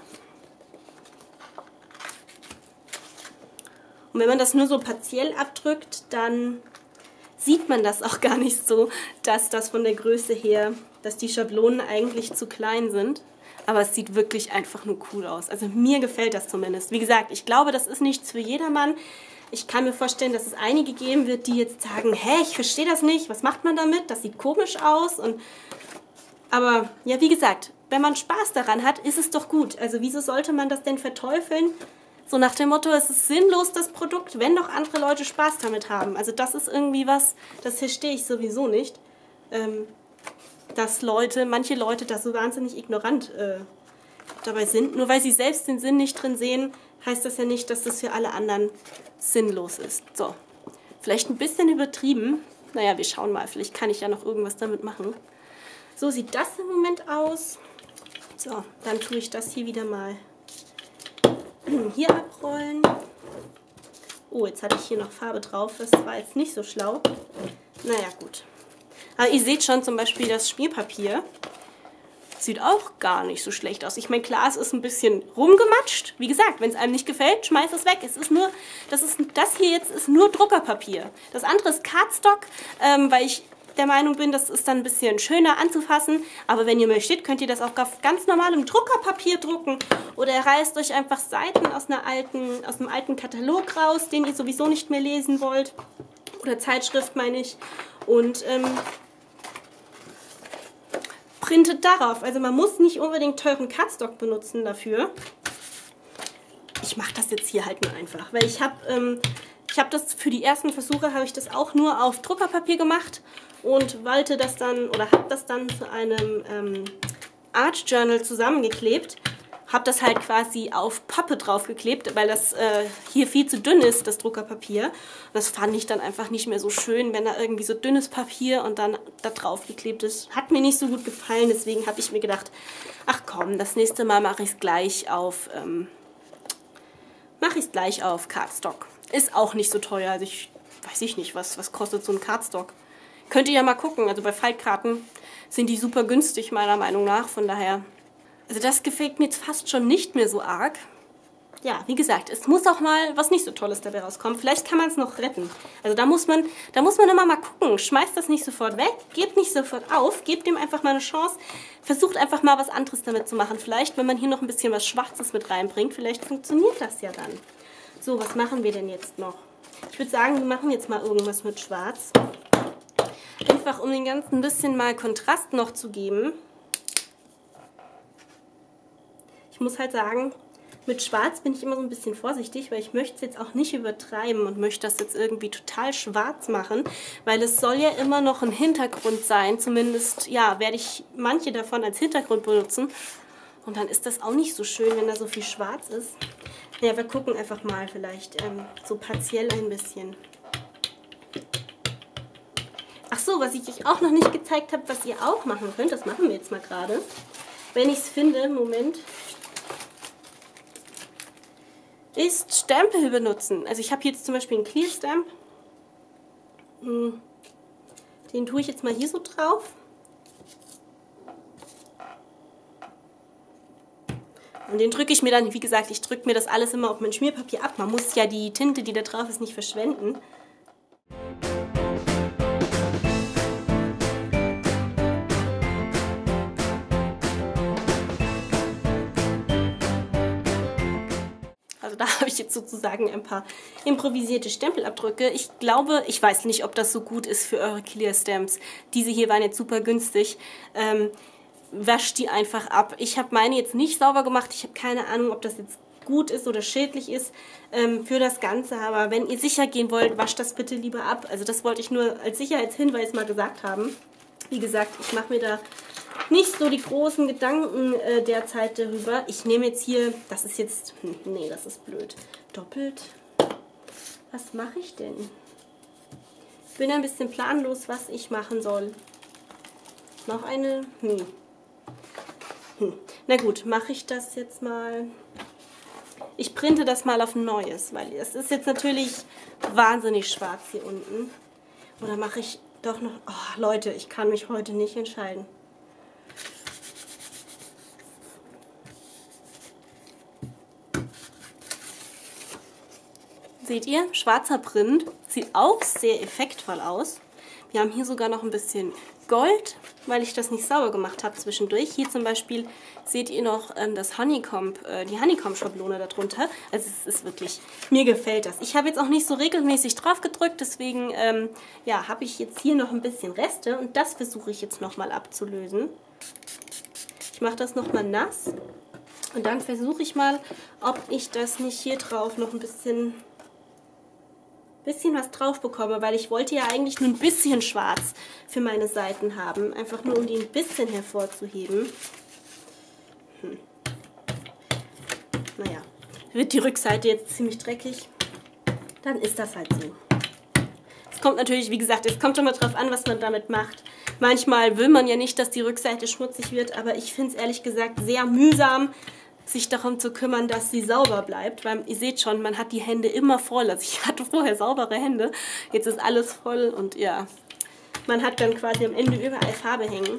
Und wenn man das nur so partiell abdrückt, dann sieht man das auch gar nicht so, dass das von der Größe her, dass die Schablonen eigentlich zu klein sind. Aber es sieht wirklich einfach nur cool aus. Also mir gefällt das zumindest. Wie gesagt, ich glaube, das ist nichts für jedermann. Ich kann mir vorstellen, dass es einige geben wird, die jetzt sagen, hä, ich verstehe das nicht, was macht man damit? Das sieht komisch aus. Und aber ja, wie gesagt, wenn man Spaß daran hat, ist es doch gut. Also wieso sollte man das denn verteufeln? So nach dem Motto, es ist sinnlos, das Produkt, wenn doch andere Leute Spaß damit haben. Also das ist irgendwie was, das verstehe ich sowieso nicht. Ähm, dass Leute, manche Leute da so wahnsinnig ignorant äh, dabei sind. Nur weil sie selbst den Sinn nicht drin sehen, heißt das ja nicht, dass das für alle anderen sinnlos ist. So, vielleicht ein bisschen übertrieben. Naja, wir schauen mal. Vielleicht kann ich ja noch irgendwas damit machen. So sieht das im Moment aus. So, dann tue ich das hier wieder mal hier abrollen. Oh, jetzt hatte ich hier noch Farbe drauf. Das war jetzt nicht so schlau. Naja, gut. Aber ihr seht schon zum Beispiel das Schmierpapier. Sieht auch gar nicht so schlecht aus. Ich meine, klar, es ist ein bisschen rumgematscht. Wie gesagt, wenn es einem nicht gefällt, schmeißt es weg. Es ist nur, das, ist, das hier jetzt ist nur Druckerpapier. Das andere ist Cardstock, ähm, weil ich der Meinung bin, das ist dann ein bisschen schöner anzufassen. Aber wenn ihr möchtet, könnt ihr das auch auf ganz normalem Druckerpapier drucken. Oder ihr reißt euch einfach Seiten aus, einer alten, aus einem alten Katalog raus, den ihr sowieso nicht mehr lesen wollt. Oder Zeitschrift, meine ich. Und ähm, printet darauf. Also man muss nicht unbedingt teuren Cardstock benutzen dafür. Ich mache das jetzt hier halt nur einfach, weil ich habe ähm, ich habe das für die ersten Versuche habe ich das auch nur auf Druckerpapier gemacht und wollte das dann oder habe das dann zu einem ähm, Art Journal zusammengeklebt. Habe das halt quasi auf Pappe draufgeklebt, weil das äh, hier viel zu dünn ist, das Druckerpapier. Und das fand ich dann einfach nicht mehr so schön, wenn da irgendwie so dünnes Papier und dann da drauf geklebt ist. Hat mir nicht so gut gefallen, deswegen habe ich mir gedacht, ach komm, das nächste Mal mache ich es gleich auf, ähm, mache ich es gleich auf Cardstock. Ist auch nicht so teuer, also ich weiß ich nicht, was, was kostet so ein Cardstock. Könnt ihr ja mal gucken, also bei Faltkarten sind die super günstig, meiner Meinung nach, von daher. Also das gefällt mir jetzt fast schon nicht mehr so arg. Ja, wie gesagt, es muss auch mal was nicht so Tolles dabei rauskommen. Vielleicht kann man es noch retten. Also da muss man, da muss man immer mal gucken. Schmeißt das nicht sofort weg, gebt nicht sofort auf, gebt dem einfach mal eine Chance. Versucht einfach mal was anderes damit zu machen. Vielleicht, wenn man hier noch ein bisschen was Schwarzes mit reinbringt, vielleicht funktioniert das ja dann. So, was machen wir denn jetzt noch? Ich würde sagen, wir machen jetzt mal irgendwas mit Schwarz. Einfach, um den ganzen ein bisschen mal Kontrast noch zu geben. Ich muss halt sagen, Mit Schwarz bin ich immer so ein bisschen vorsichtig, weil ich möchte es jetzt auch nicht übertreiben und möchte das jetzt irgendwie total schwarz machen, weil es soll ja immer noch ein Hintergrund sein. Zumindest, ja, werde ich manche davon als Hintergrund benutzen. Und dann ist das auch nicht so schön, wenn da so viel Schwarz ist. Ja, wir gucken einfach mal vielleicht ähm, so partiell ein bisschen. Ach so, was ich euch auch noch nicht gezeigt habe, was ihr auch machen könnt, das machen wir jetzt mal gerade. Wenn ich es finde, Moment, ist Stempel benutzen. Also ich habe jetzt zum Beispiel einen Clear Stamp. Den tue ich jetzt mal hier so drauf. Und den drücke ich mir dann, wie gesagt, ich drücke mir das alles immer auf mein Schmierpapier ab. Man muss ja die Tinte, die da drauf ist, nicht verschwenden. Also da habe ich jetzt sozusagen ein paar improvisierte Stempelabdrücke. Ich glaube, ich weiß nicht, ob das so gut ist für eure Clear Stamps. Diese hier waren jetzt super günstig. Ähm, wascht die einfach ab. Ich habe meine jetzt nicht sauber gemacht. Ich habe keine Ahnung, ob das jetzt gut ist oder schädlich ist ähm, für das Ganze. Aber wenn ihr sicher gehen wollt, wascht das bitte lieber ab. Also das wollte ich nur als Sicherheitshinweis mal gesagt haben. Wie gesagt, ich mache mir da nicht so die großen Gedanken äh, derzeit darüber. Ich nehme jetzt hier, das ist jetzt, hm, nee, das ist blöd. Doppelt. Was mache ich denn? Ich bin ein bisschen planlos, was ich machen soll. Noch eine, hm. Hm. Na gut, mache ich das jetzt mal. Ich printe das mal auf ein neues, weil es ist jetzt natürlich wahnsinnig schwarz hier unten. Oder mache ich doch noch, oh Leute, ich kann mich heute nicht entscheiden. Seht ihr, schwarzer Print, sieht auch sehr effektvoll aus. Wir haben hier sogar noch ein bisschen Gold, weil ich das nicht sauber gemacht habe zwischendurch. Hier zum Beispiel seht ihr noch ähm, das Honeycomb, äh, die Honeycomb-Schablone darunter. Also es ist wirklich, mir gefällt das. Ich habe jetzt auch nicht so regelmäßig drauf gedrückt, deswegen ähm, ja, habe ich jetzt hier noch ein bisschen Reste und das versuche ich jetzt nochmal abzulösen. Ich mache das nochmal nass und dann versuche ich mal, ob ich das nicht hier drauf noch ein bisschen... bisschen was drauf bekomme, weil ich wollte ja eigentlich nur ein bisschen schwarz für meine Seiten haben. Einfach nur, um die ein bisschen hervorzuheben. Hm. Naja, wird die Rückseite jetzt ziemlich dreckig, dann ist das halt so. Es kommt natürlich, wie gesagt, es kommt immer drauf an, was man damit macht. Manchmal will man ja nicht, dass die Rückseite schmutzig wird, aber ich finde es ehrlich gesagt sehr mühsam, sich darum zu kümmern, dass sie sauber bleibt, weil ihr seht schon, man hat die Hände immer voll. Also ich hatte vorher saubere Hände, jetzt ist alles voll und ja, man hat dann quasi am Ende überall Farbe hängen.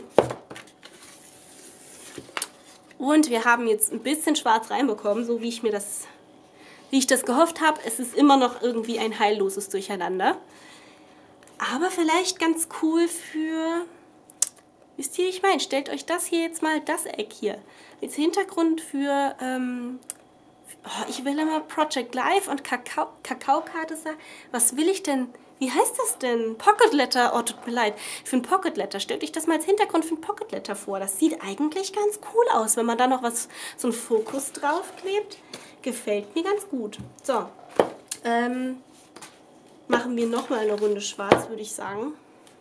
Und wir haben jetzt ein bisschen schwarz reinbekommen, so wie ich mir das, wie ich das gehofft habe. Es ist immer noch irgendwie ein heilloses Durcheinander. Aber vielleicht ganz cool für... Wisst ihr, wie ich meine? Stellt euch das hier jetzt mal, das Eck hier, als Hintergrund für, ähm, oh, ich will immer Project Live und Kakao, Kakaokarte sagen. Was will ich denn? Wie heißt das denn? Pocket Letter, oh, tut mir leid. Für ein Pocket Letter, stellt euch das mal als Hintergrund für ein Pocket Letter vor. Das sieht eigentlich ganz cool aus, wenn man da noch was, so einen Fokus draufklebt. Gefällt mir ganz gut. So, ähm, machen wir nochmal eine Runde schwarz, würde ich sagen.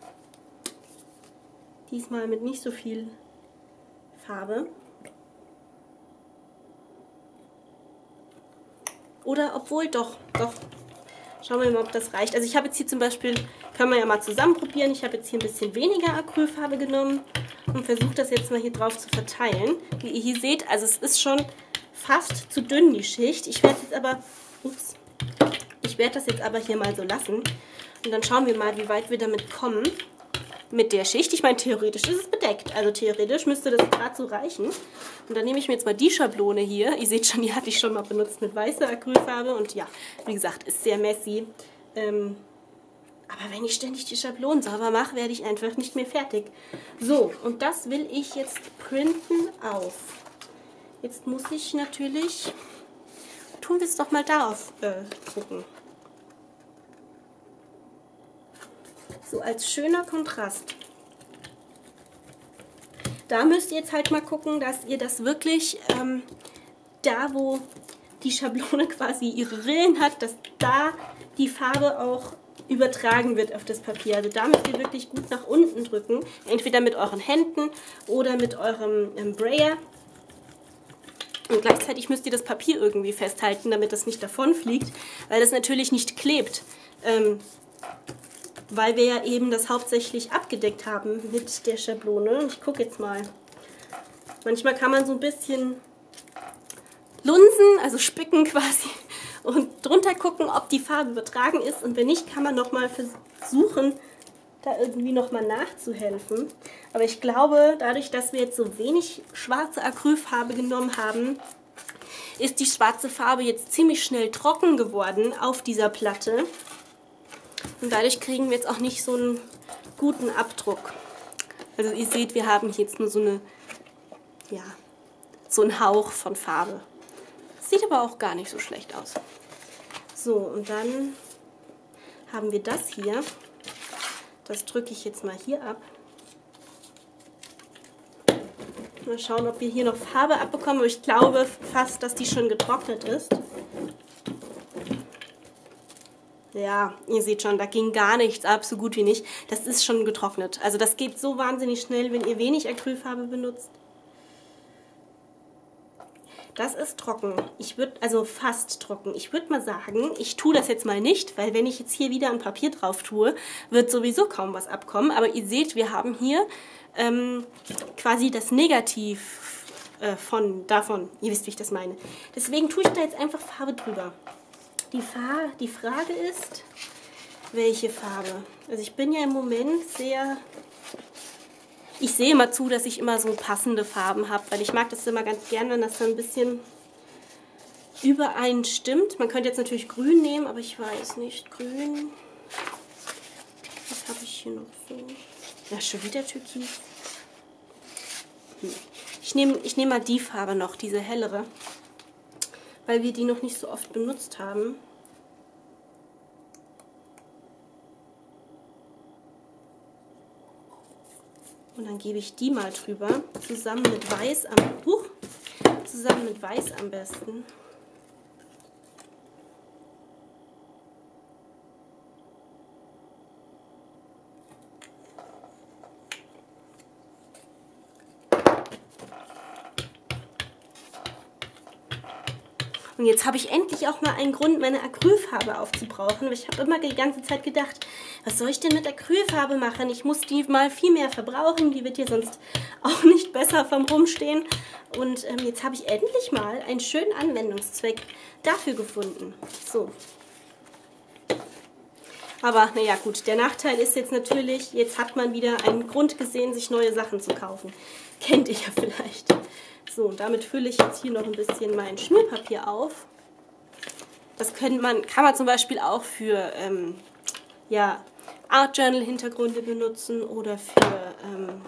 Diesmal mit nicht so viel Farbe. Oder obwohl, doch, doch. Schauen wir mal, ob das reicht. Also ich habe jetzt hier zum Beispiel, können wir ja mal zusammen probieren. Ich habe jetzt hier ein bisschen weniger Acrylfarbe genommen und versuche das jetzt mal hier drauf zu verteilen. Wie ihr hier seht, also es ist schon fast zu dünn, die Schicht. Ich werde jetzt aber, ups, ich werde das jetzt aber hier mal so lassen. Und dann schauen wir mal, wie weit wir damit kommen. Mit der Schicht. Ich meine, theoretisch ist es bedeckt. Also theoretisch müsste das gerade so reichen. Und dann nehme ich mir jetzt mal die Schablone hier. Ihr seht schon, die hatte ich schon mal benutzt mit weißer Acrylfarbe. Und ja, wie gesagt, ist sehr messy. Ähm, aber wenn ich ständig die Schablonen sauber mache, werde ich einfach nicht mehr fertig. So, und das will ich jetzt printen auf. Jetzt muss ich natürlich... Tun wir es doch mal darauf äh, drucken. So als schöner Kontrast. Da müsst ihr jetzt halt mal gucken, dass ihr das wirklich ähm, da, wo die Schablone quasi ihre Rillen hat, dass da die Farbe auch übertragen wird auf das Papier. Also da müsst ihr wirklich gut nach unten drücken, entweder mit euren Händen oder mit eurem ähm, Brayer. Und gleichzeitig müsst ihr das Papier irgendwie festhalten, damit das nicht davon fliegt, weil das natürlich nicht klebt, ähm, weil wir ja eben das hauptsächlich abgedeckt haben mit der Schablone. Ich gucke jetzt mal. Manchmal kann man so ein bisschen lunsen, also spicken quasi, und drunter gucken, ob die Farbe übertragen ist. Und wenn nicht, kann man nochmal versuchen, da irgendwie nochmal nachzuhelfen. Aber ich glaube, dadurch, dass wir jetzt so wenig schwarze Acrylfarbe genommen haben, ist die schwarze Farbe jetzt ziemlich schnell trocken geworden auf dieser Platte. Und dadurch kriegen wir jetzt auch nicht so einen guten Abdruck. Also ihr seht, wir haben hier jetzt nur so eine, ja, so einen Hauch von Farbe. Sieht aber auch gar nicht so schlecht aus. So, und dann haben wir das hier. Das drücke ich jetzt mal hier ab. Mal schauen, ob wir hier noch Farbe abbekommen. Aber ich glaube fast, dass die schon getrocknet ist. Ja, ihr seht schon, da ging gar nichts ab, so gut wie nicht. Das ist schon getrocknet. Also das geht so wahnsinnig schnell, wenn ihr wenig Acrylfarbe benutzt. Das ist trocken. Ich würde, also fast trocken. Ich würde mal sagen, ich tue das jetzt mal nicht, weil wenn ich jetzt hier wieder ein Papier drauf tue, wird sowieso kaum was abkommen. Aber ihr seht, wir haben hier ähm, quasi das Negativ äh, von davon. Ihr wisst, wie ich das meine. Deswegen tue ich da jetzt einfach Farbe drüber. Die, Fa- die Frage ist, welche Farbe? Also ich bin ja im Moment sehr... Ich sehe immer zu, dass ich immer so passende Farben habe, weil ich mag das immer ganz gern, wenn das dann ein bisschen übereinstimmt. Man könnte jetzt natürlich grün nehmen, aber ich weiß nicht. Grün. Was habe ich hier noch so? Ja, schon wieder Türkis. Hm. Ich nehme ich nehm mal die Farbe noch, diese hellere, weil wir die noch nicht so oft benutzt haben. Und dann gebe ich die mal drüber, zusammen mit Weiß am, uh, zusammen mit Weiß am besten. Und jetzt habe ich endlich auch mal einen Grund, meine Acrylfarbe aufzubrauchen. Ich habe immer die ganze Zeit gedacht, was soll ich denn mit Acrylfarbe machen? Ich muss die mal viel mehr verbrauchen, die wird hier sonst auch nicht besser vom Rumstehen. Und ähm, jetzt habe ich endlich mal einen schönen Anwendungszweck dafür gefunden. So. Aber naja gut, der Nachteil ist jetzt natürlich, jetzt hat man wieder einen Grund gesehen, sich neue Sachen zu kaufen. Kennt ihr ja vielleicht. So, und damit fülle ich jetzt hier noch ein bisschen mein Schmierpapier auf. Das kann man, kann man zum Beispiel auch für ähm, ja, Art Journal Hintergründe benutzen oder für, ähm,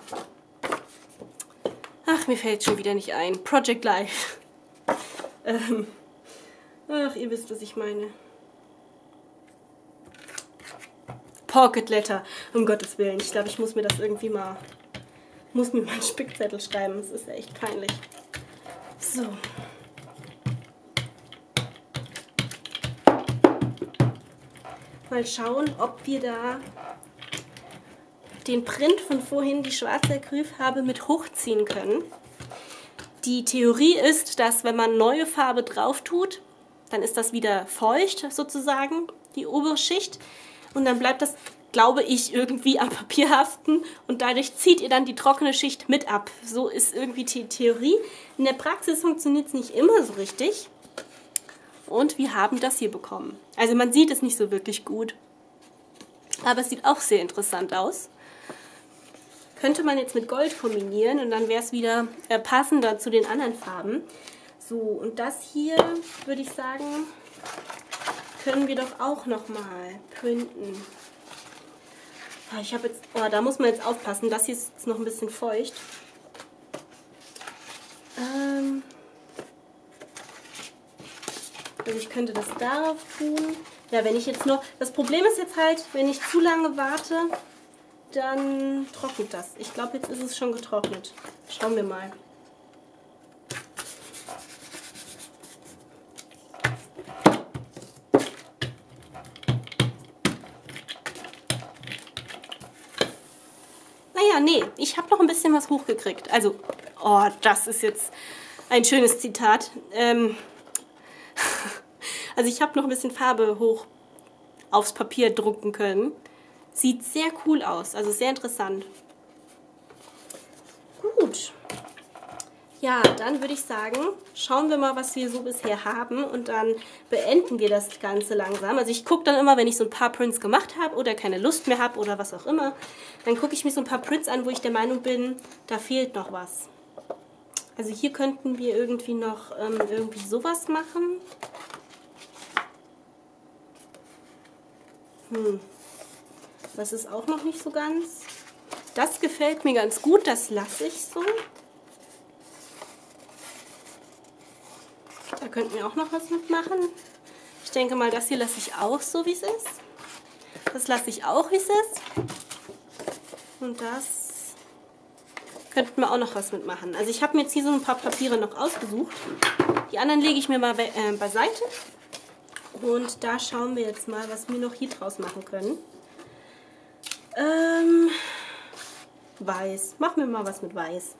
ach, mir fällt schon wieder nicht ein, Project Life. ähm, ach, ihr wisst, was ich meine. Pocket Letter, um Gottes Willen. Ich glaube, ich muss mir das irgendwie mal, muss mir mal einen Spickzettel schreiben. Das ist ja echt peinlich. So. Mal schauen, ob wir da den Print von vorhin, die schwarze Acrylfarbe, mit hochziehen können. Die Theorie ist, dass wenn man neue Farbe drauf tut, dann ist das wieder feucht sozusagen, die obere Schicht. Und dann bleibt das, glaube ich, irgendwie am Papier haften und dadurch zieht ihr dann die trockene Schicht mit ab. So ist irgendwie die Theorie. In der Praxis funktioniert es nicht immer so richtig. Und wir haben das hier bekommen. Also man sieht es nicht so wirklich gut, aber es sieht auch sehr interessant aus. Könnte man jetzt mit Gold kombinieren und dann wäre es wieder äh, passender zu den anderen Farben. So, und das hier, würde ich sagen, können wir doch auch nochmal printen. Ich habe jetzt, oh, da muss man jetzt aufpassen, das hier ist jetzt noch ein bisschen feucht. Ähm, also ich könnte das darauf tun. Ja, wenn ich jetzt noch, das Problem ist jetzt halt, wenn ich zu lange warte, dann trocknet das. Ich glaube, jetzt ist es schon getrocknet. Schauen wir mal. ja, nee, ich habe noch ein bisschen was hochgekriegt. Also, oh, das ist jetzt ein schönes Zitat. Ähm, also ich habe noch ein bisschen Farbe hoch aufs Papier drucken können. Sieht sehr cool aus, also sehr interessant. Gut. Ja, dann würde ich sagen, schauen wir mal, was wir so bisher haben und dann beenden wir das Ganze langsam. Also ich gucke dann immer, wenn ich so ein paar Prints gemacht habe oder keine Lust mehr habe oder was auch immer, dann gucke ich mir so ein paar Prints an, wo ich der Meinung bin, da fehlt noch was. Also hier könnten wir irgendwie noch ähm, irgendwie sowas machen. Hm, das ist auch noch nicht so ganz. Das gefällt mir ganz gut, das lasse ich so. Da könnten wir auch noch was mitmachen. Ich denke mal, das hier lasse ich auch so, wie es ist. Das lasse ich auch, wie es ist. Und das könnten wir auch noch was mitmachen. Also ich habe mir jetzt hier so ein paar Papiere noch ausgesucht. Die anderen lege ich mir mal be äh, beiseite. Und da schauen wir jetzt mal, was wir noch hier draus machen können. Ähm, Weiß. Machen wir mal was mit Weiß.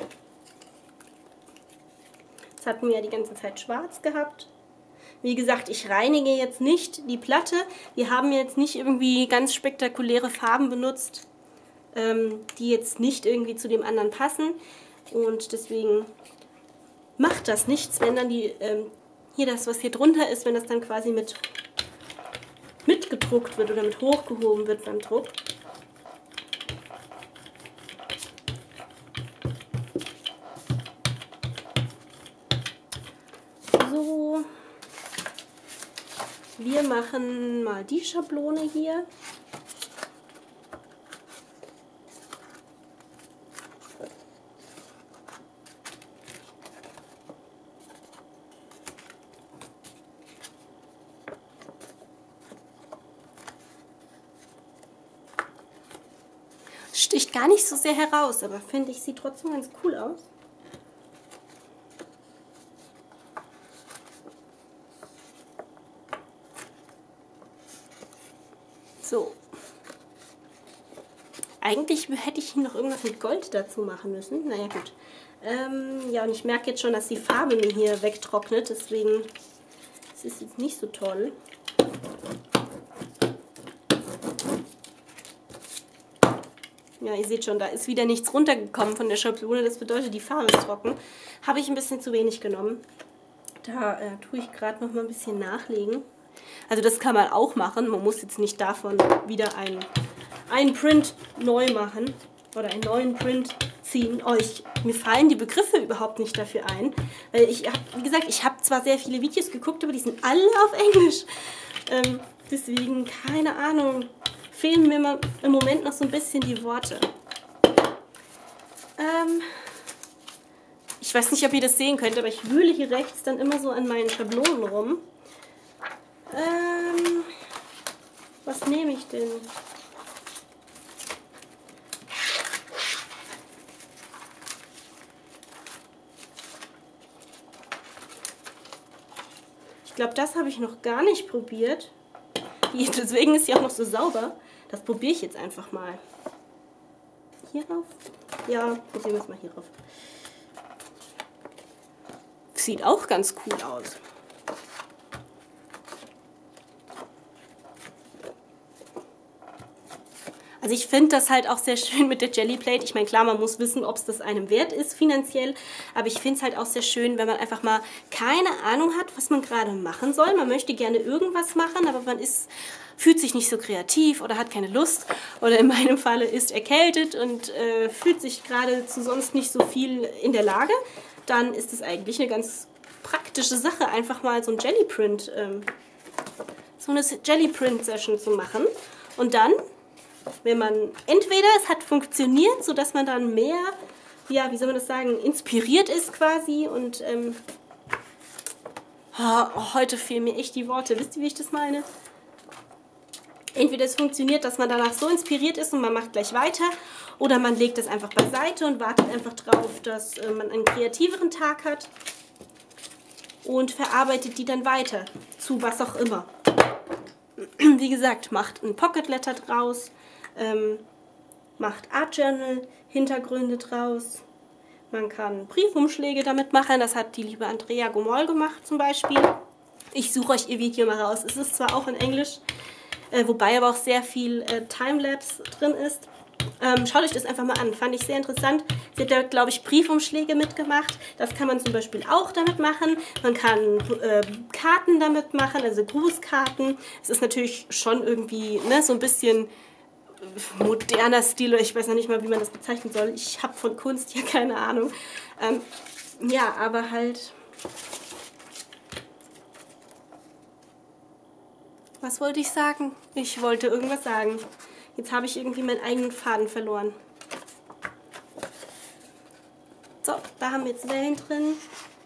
Jetzt hatten wir ja die ganze Zeit schwarz gehabt. Wie gesagt, ich reinige jetzt nicht die Platte. Wir haben jetzt nicht irgendwie ganz spektakuläre Farben benutzt, ähm, die jetzt nicht irgendwie zu dem anderen passen. Und deswegen macht das nichts, wenn dann die, ähm, hier das, was hier drunter ist, wenn das dann quasi mit mitgedruckt wird oder mit hochgehoben wird beim Druck. So, wir machen mal die Schablone hier. Sticht gar nicht so sehr heraus, aber finde ich, sieht trotzdem ganz cool aus. So. Eigentlich hätte ich noch irgendwas mit Gold dazu machen müssen. Naja, gut. Ähm, ja, und ich merke jetzt schon, dass die Farbe mir hier wegtrocknet. Deswegen ist es jetzt nicht so toll. Ja, ihr seht schon, da ist wieder nichts runtergekommen von der Schablone. Das bedeutet, die Farbe ist trocken. Habe ich ein bisschen zu wenig genommen. Da äh, tue ich gerade noch mal ein bisschen nachlegen. Also das kann man auch machen. Man muss jetzt nicht davon wieder einen, einen Print neu machen oder einen neuen Print ziehen. Oh, ich, mir fallen die Begriffe überhaupt nicht dafür ein. Weil ich habe, wie gesagt, ich habe zwar sehr viele Videos geguckt, aber die sind alle auf Englisch. Ähm, deswegen, keine Ahnung, fehlen mir mal im Moment noch so ein bisschen die Worte. Ähm, ich weiß nicht, ob ihr das sehen könnt, aber ich wühle hier rechts dann immer so an meinen Schablonen rum. Ähm, was nehme ich denn? Ich glaube, das habe ich noch gar nicht probiert. Deswegen ist sie auch noch so sauber. Das probiere ich jetzt einfach mal. Hier rauf? Ja, probieren wir es mal hier rauf. Sieht auch ganz cool aus. Also ich finde das halt auch sehr schön mit der Jelly Plate. Ich meine, klar, man muss wissen, ob es das einem wert ist finanziell. Aber ich finde es halt auch sehr schön, wenn man einfach mal keine Ahnung hat, was man gerade machen soll. Man möchte gerne irgendwas machen, aber man ist, fühlt sich nicht so kreativ oder hat keine Lust. Oder in meinem Falle ist erkältet und äh, fühlt sich gerade zu sonst nicht so viel in der Lage. Dann ist es eigentlich eine ganz praktische Sache, einfach mal so ein Jelly Print, ähm, so eine Jelly Print Session zu machen. Und dann, wenn man entweder es hat funktioniert, sodass man dann mehr, ja, wie soll man das sagen, inspiriert ist quasi und ähm, oh, heute fehlen mir echt die Worte. Wisst ihr, wie ich das meine? Entweder es funktioniert, dass man danach so inspiriert ist und man macht gleich weiter, oder man legt es einfach beiseite und wartet einfach drauf, dass äh, man einen kreativeren Tag hat und verarbeitet die dann weiter zu was auch immer. Wie gesagt, macht ein Pocket Letter draus, ähm, macht Art Journal Hintergründe draus. Man kann Briefumschläge damit machen, das hat die liebe Andrea Gomol gemacht zum Beispiel. Ich suche euch ihr Video mal raus. Es ist zwar auch in Englisch, äh, wobei aber auch sehr viel äh, Timelapse drin ist. Ähm, schaut euch das einfach mal an, fand ich sehr interessant. Sie hat da, glaube ich, Briefumschläge mitgemacht. Das kann man zum Beispiel auch damit machen. Man kann äh, Karten damit machen, also Grußkarten. Es ist natürlich schon irgendwie ne, so ein bisschen moderner Stil, ich weiß noch nicht mal, wie man das bezeichnen soll. Ich habe von Kunst ja keine Ahnung. Ähm, ja, aber halt... Was wollte ich sagen? Ich wollte irgendwas sagen. Jetzt habe ich irgendwie meinen eigenen Faden verloren. So, da haben wir jetzt Wellen drin.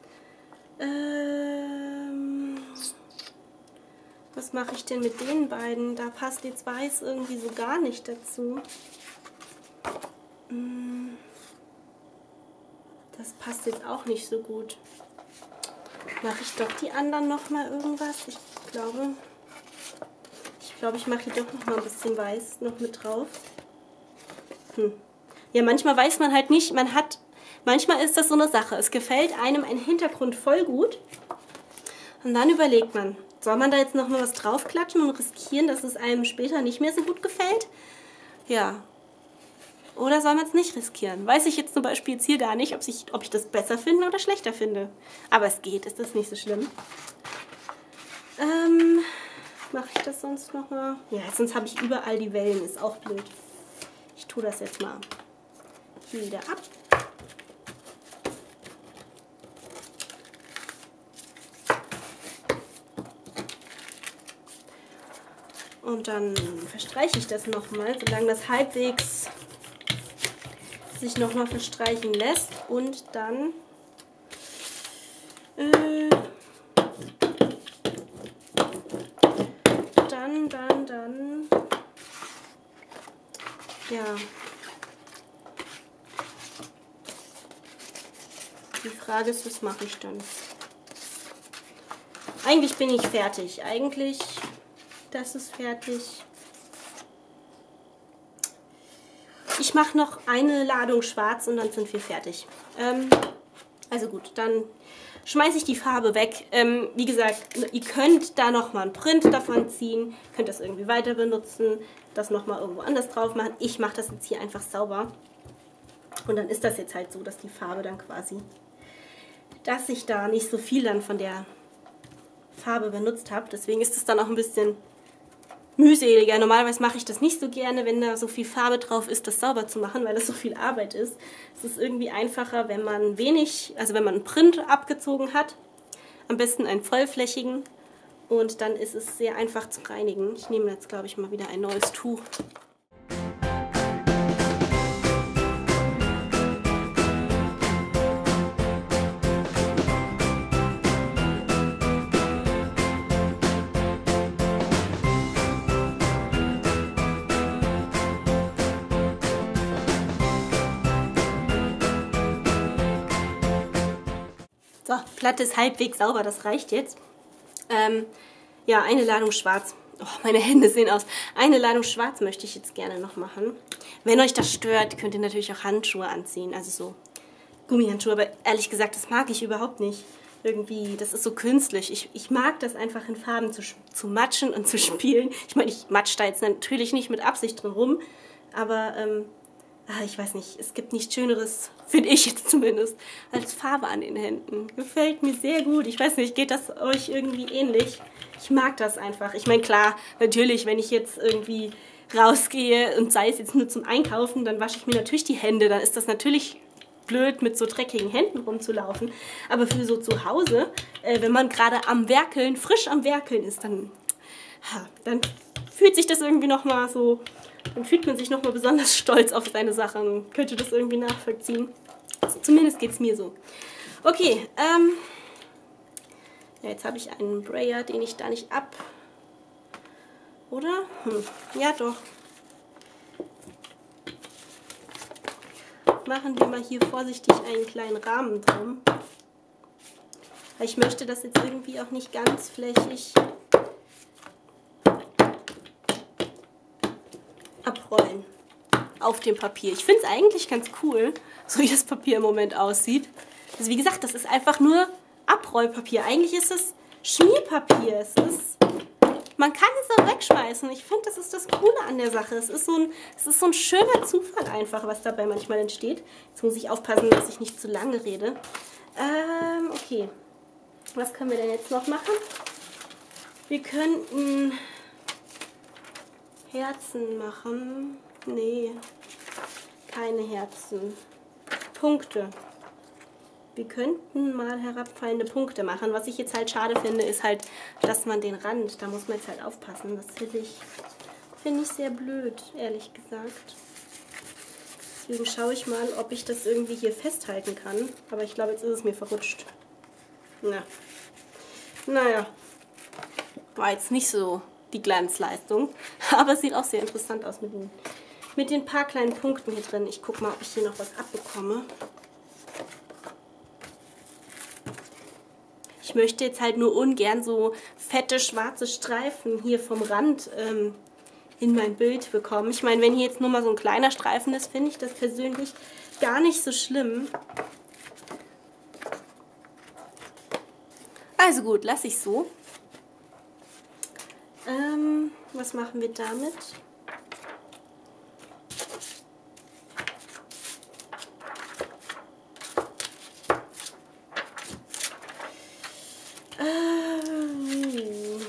Ähm... Was mache ich denn mit den beiden? Da passt jetzt Weiß irgendwie so gar nicht dazu. Das passt jetzt auch nicht so gut. Mache ich doch die anderen noch mal irgendwas? Ich glaube, ich glaube, ich mache hier doch noch mal ein bisschen Weiß noch mit drauf. Hm. Ja, manchmal weiß man halt nicht, man hat, manchmal ist das so eine Sache. Es gefällt einem ein Hintergrund voll gut und dann überlegt man, soll man da jetzt noch mal was draufklatschen und riskieren, dass es einem später nicht mehr so gut gefällt? Ja. Oder soll man es nicht riskieren? Weiß ich jetzt zum Beispiel jetzt hier gar nicht, ob ich, ob ich das besser finde oder schlechter finde. Aber es geht, ist das nicht so schlimm. Ähm, mache ich das sonst noch mal? Ja, sonst habe ich überall die Wellen, ist auch blöd. Ich tue das jetzt mal hier wieder ab. Und dann verstreiche ich das nochmal, solange das halbwegs sich nochmal verstreichen lässt. Und dann äh, dann, dann, dann ja. Die Frage ist, was mache ich dann? Eigentlich bin ich fertig. Eigentlich... Das ist fertig. Ich mache noch eine Ladung schwarz und dann sind wir fertig. Ähm, also gut, dann schmeiße ich die Farbe weg. Ähm, wie gesagt, ihr könnt da nochmal einen Print davon ziehen, könnt das irgendwie weiter benutzen, das nochmal irgendwo anders drauf machen. Ich mache das jetzt hier einfach sauber. Und dann ist das jetzt halt so, dass die Farbe dann quasi, dass ich da nicht so viel dann von der Farbe benutzt habe. Deswegen ist es dann auch ein bisschen mühseliger. Normalerweise mache ich das nicht so gerne, wenn da so viel Farbe drauf ist, das sauber zu machen, weil das so viel Arbeit ist. Es ist irgendwie einfacher, wenn man wenig, also wenn man einen Print abgezogen hat, am besten einen vollflächigen, und dann ist es sehr einfach zu reinigen. Ich nehme jetzt, glaube ich, mal wieder ein neues Tuch. So, Platte ist halbwegs sauber, das reicht jetzt. Ähm, ja, eine Ladung schwarz. Oh, meine Hände sehen aus. Eine Ladung schwarz möchte ich jetzt gerne noch machen. Wenn euch das stört, könnt ihr natürlich auch Handschuhe anziehen, also so Gummihandschuhe. Aber ehrlich gesagt, das mag ich überhaupt nicht. Irgendwie, das ist so künstlich. Ich, ich mag das einfach in Farben zu, zu matschen und zu spielen. Ich meine, ich matsch da jetzt natürlich nicht mit Absicht drin rum, aber... Ähm, Ah, ich weiß nicht, es gibt nichts Schöneres, finde ich jetzt zumindest, als Farbe an den Händen. Gefällt mir sehr gut. Ich weiß nicht, geht das euch irgendwie ähnlich? Ich mag das einfach. Ich meine, klar, natürlich, wenn ich jetzt irgendwie rausgehe und sei es jetzt nur zum Einkaufen, dann wasche ich mir natürlich die Hände. Dann ist das natürlich blöd, mit so dreckigen Händen rumzulaufen. Aber für so zu Hause, äh, wenn man gerade am Werkeln, frisch am Werkeln ist, dann, ha, dann fühlt sich das irgendwie nochmal so... Dann fühlt man sich nochmal besonders stolz auf seine Sachen. Könnt ihr das irgendwie nachvollziehen? Also zumindest geht es mir so. Okay, ähm, ja, jetzt habe ich einen Brayer, den ich da nicht ab... Oder? Hm, ja doch. Machen wir mal hier vorsichtig einen kleinen Rahmen drum. Weil ich möchte das jetzt irgendwie auch nicht ganz flächig abrollen. auf dem Papier. Ich finde es eigentlich ganz cool, so wie das Papier im Moment aussieht. Also wie gesagt, das ist einfach nur Abrollpapier. Eigentlich ist es Schmierpapier. Es ist, man kann es auch wegschmeißen. Ich finde, das ist das Coole an der Sache. Es ist, so ein, es ist so ein schöner Zufall einfach, was dabei manchmal entsteht. Jetzt muss ich aufpassen, dass ich nicht zu lange rede. Ähm, okay. Was können wir denn jetzt noch machen? Wir könnten Herzen machen. Nee, keine Herzen. Punkte. Wir könnten mal herabfallende Punkte machen. Was ich jetzt halt schade finde, ist halt, dass man den Rand, da muss man jetzt halt aufpassen. Das finde ich, finde ich sehr blöd, ehrlich gesagt. Deswegen schaue ich mal, ob ich das irgendwie hier festhalten kann. Aber ich glaube, jetzt ist es mir verrutscht. Na. Naja. War jetzt nicht so die Glanzleistung. Aber es sieht auch sehr interessant aus mit den, mit den paar kleinen Punkten hier drin. Ich gucke mal, ob ich hier noch was abbekomme. Ich möchte jetzt halt nur ungern so fette schwarze Streifen hier vom Rand ähm, in mein Bild bekommen. Ich meine, wenn hier jetzt nur mal so ein kleiner Streifen ist, finde ich das persönlich gar nicht so schlimm. Also gut, lasse ich so. Ähm, was machen wir damit? Ähm,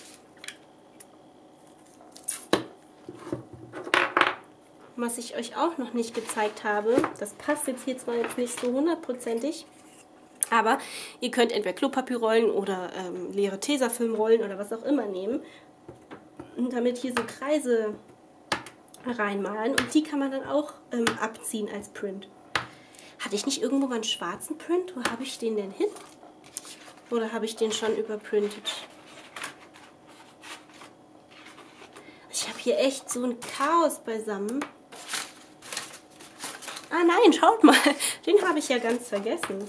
was ich euch auch noch nicht gezeigt habe, das passt jetzt hier zwar jetzt nicht so hundertprozentig, aber ihr könnt entweder Klopapierrollen oder ähm, leere Tesafilmrollen oder was auch immer nehmen und damit hier so Kreise reinmalen und die kann man dann auch ähm, abziehen als Print. Hatte ich nicht irgendwo mal einen schwarzen Print? Wo habe ich den denn hin? Oder habe ich den schon überprintet? Ich habe hier echt so ein Chaos beisammen. Ah nein, schaut mal. Den habe ich ja ganz vergessen.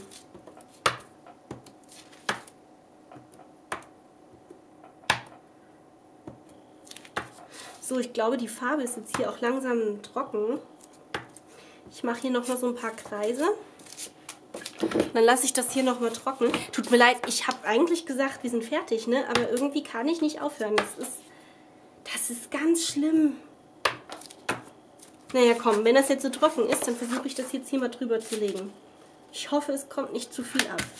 So, ich glaube, die Farbe ist jetzt hier auch langsam trocken. Ich mache hier nochmal so ein paar Kreise. Dann lasse ich das hier nochmal trocken. Tut mir leid, ich habe eigentlich gesagt, wir sind fertig, ne? Aber irgendwie kann ich nicht aufhören. Das ist, das ist ganz schlimm. Naja, komm, wenn das jetzt so trocken ist, dann versuche ich das jetzt hier mal drüber zu legen. Ich hoffe, es kommt nicht zu viel ab.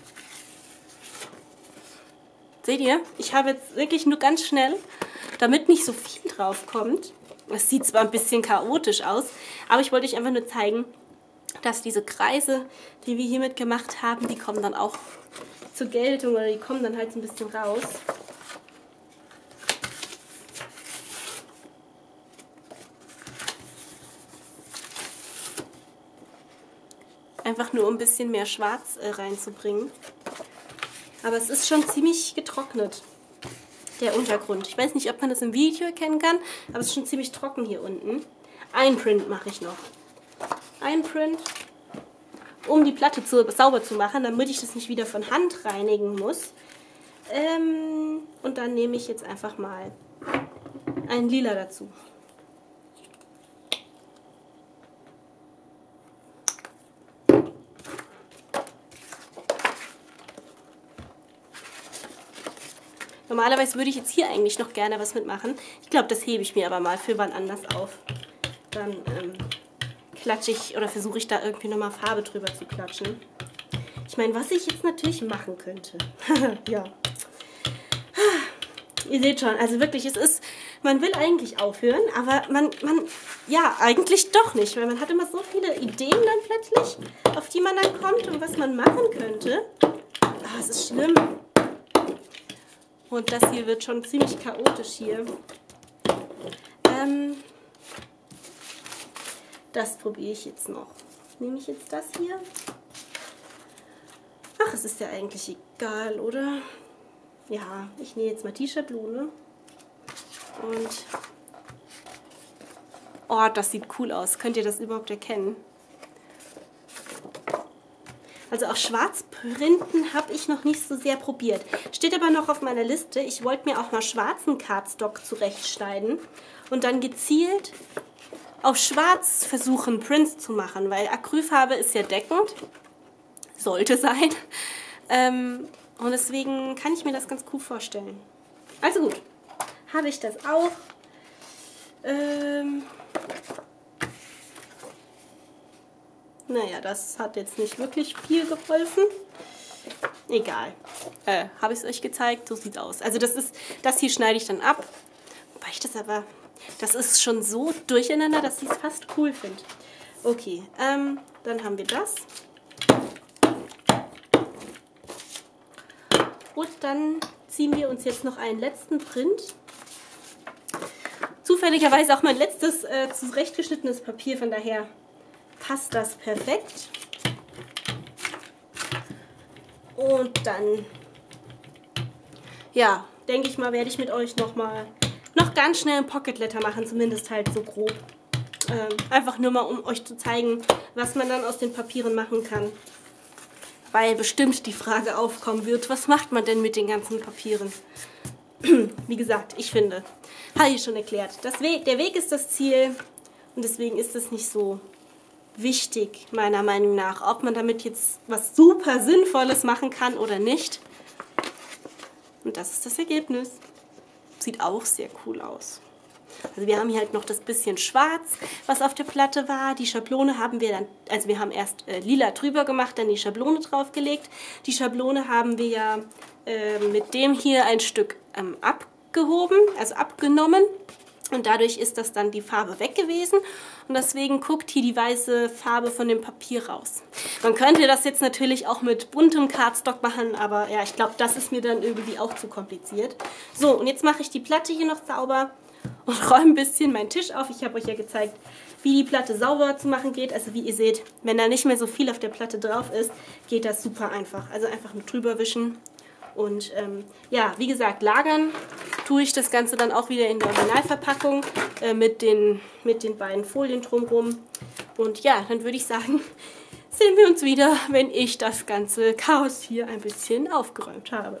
Seht ihr? Ich habe jetzt wirklich nur ganz schnell, damit nicht so viel drauf kommt. Es sieht zwar ein bisschen chaotisch aus, aber ich wollte euch einfach nur zeigen, dass diese Kreise, die wir hiermit gemacht haben, die kommen dann auch zur Geltung oder die kommen dann halt so ein bisschen raus. Einfach nur um ein bisschen mehr Schwarz äh, reinzubringen. Aber es ist schon ziemlich getrocknet, der Untergrund. Ich weiß nicht, ob man das im Video erkennen kann, aber es ist schon ziemlich trocken hier unten. Ein Print mache ich noch. Ein Print, um die Platte zu, sauber zu machen, damit ich das nicht wieder von Hand reinigen muss. Ähm, und dann nehme ich jetzt einfach mal ein Lila dazu. Normalerweise würde ich jetzt hier eigentlich noch gerne was mitmachen. Ich glaube, das hebe ich mir aber mal für wann anders auf. Dann ähm, klatsche ich oder versuche ich da irgendwie nochmal Farbe drüber zu klatschen. Ich meine, was ich jetzt natürlich machen könnte. Ja. Ihr seht schon, also wirklich, es ist, man will eigentlich aufhören, aber man, man, ja, eigentlich doch nicht, weil man hat immer so viele Ideen dann plötzlich, auf die man dann kommt und was man machen könnte. Ah, es ist schlimm. Und das hier wird schon ziemlich chaotisch hier. Ähm, das probiere ich jetzt noch. Nehme ich jetzt das hier? Ach, es ist ja eigentlich egal, oder? Ja, ich nehme jetzt mal die Schablone. Und oh, das sieht cool aus. Könnt ihr das überhaupt erkennen? Also auch Schwarzprinten habe ich noch nicht so sehr probiert. Steht aber noch auf meiner Liste. Ich wollte mir auch mal schwarzen Cardstock zurechtschneiden und dann gezielt auf Schwarz versuchen, Prints zu machen, weil Acrylfarbe ist ja deckend, sollte sein. Ähm, und deswegen kann ich mir das ganz cool vorstellen. Also gut, habe ich das auch. Ähm, naja, das hat jetzt nicht wirklich viel geholfen. Egal. Äh, habe ich es euch gezeigt? So sieht es aus. Also das ist, das hier schneide ich dann ab. Wobei ich das aber, das ist schon so durcheinander, dass ich es fast cool finde. Okay, ähm, dann haben wir das. Und dann ziehen wir uns jetzt noch einen letzten Print. Zufälligerweise auch mein letztes äh, zurechtgeschnittenes Papier, von daher passt das perfekt. Und dann, ja, denke ich mal, werde ich mit euch noch mal noch ganz schnell ein Pocket Letter machen, zumindest halt so grob. Ähm, einfach nur mal, um euch zu zeigen, was man dann aus den Papieren machen kann. Weil bestimmt die Frage aufkommen wird, was macht man denn mit den ganzen Papieren? Wie gesagt, ich finde, habe ich schon erklärt, das We- der Weg ist das Ziel und deswegen ist es nicht so wichtig, meiner Meinung nach, ob man damit jetzt was super Sinnvolles machen kann oder nicht. Und das ist das Ergebnis. Sieht auch sehr cool aus. Also wir haben hier halt noch das bisschen Schwarz, was auf der Platte war. Die Schablone haben wir dann, also wir haben erst äh, lila drüber gemacht, dann die Schablone draufgelegt. Die Schablone haben wir ja äh, mit dem hier ein Stück ähm, abgehoben, also abgenommen. Und dadurch ist das dann die Farbe weg gewesen und deswegen guckt hier die weiße Farbe von dem Papier raus. Man könnte das jetzt natürlich auch mit buntem Cardstock machen, aber ja, ich glaube, das ist mir dann irgendwie auch zu kompliziert. So, und jetzt mache ich die Platte hier noch sauber und räume ein bisschen meinen Tisch auf. Ich habe euch ja gezeigt, wie die Platte sauber zu machen geht. Also wie ihr seht, wenn da nicht mehr so viel auf der Platte drauf ist, geht das super einfach. Also einfach nur drüber wischen. Und ähm, ja, wie gesagt, lagern tue ich das Ganze dann auch wieder in der Originalverpackung äh, mit, den, mit den beiden Folien drumherum. Und ja, dann würde ich sagen, sehen wir uns wieder, wenn ich das ganze Chaos hier ein bisschen aufgeräumt habe.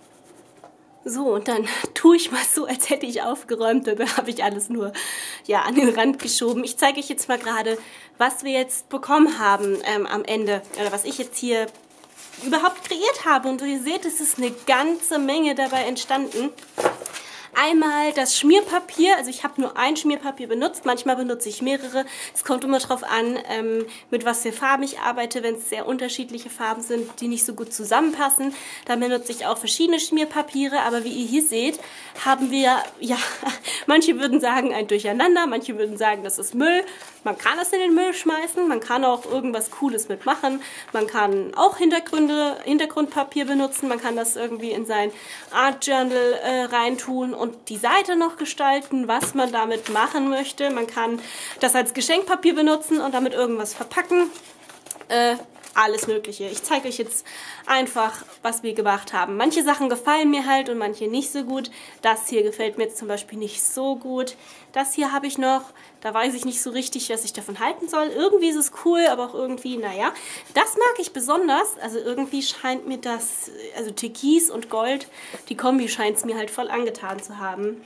So, und dann tue ich mal so, als hätte ich aufgeräumt. Dabei habe ich alles nur ja, an den Rand geschoben. Ich zeige euch jetzt mal gerade, was wir jetzt bekommen haben ähm, am Ende. Oder was ich jetzt hier überhaupt kreiert habe. Und ihr seht, es ist eine ganze Menge dabei entstanden. Einmal das Schmierpapier, also ich habe nur ein Schmierpapier benutzt, manchmal benutze ich mehrere. Es kommt immer darauf an, ähm, mit was für Farben ich arbeite. Wenn es sehr unterschiedliche Farben sind, die nicht so gut zusammenpassen, dann benutze ich auch verschiedene Schmierpapiere. Aber wie ihr hier seht, haben wir, ja, manche würden sagen ein Durcheinander, manche würden sagen, das ist Müll. Man kann es in den Müll schmeißen, man kann auch irgendwas Cooles mitmachen. Man kann auch Hintergründe, Hintergrundpapier benutzen, man kann das irgendwie in sein Art Journal äh, reintun und die Seite noch gestalten, was man damit machen möchte. Man kann das als Geschenkpapier benutzen und damit irgendwas verpacken. Äh, alles Mögliche. Ich zeige euch jetzt einfach, was wir gemacht haben. Manche Sachen gefallen mir halt und manche nicht so gut. Das hier gefällt mir jetzt zum Beispiel nicht so gut. Das hier habe ich noch. Da weiß ich nicht so richtig, was ich davon halten soll. Irgendwie ist es cool, aber auch irgendwie, naja. Das mag ich besonders. Also irgendwie scheint mir das, also Türkis und Gold, die Kombi scheint es mir halt voll angetan zu haben.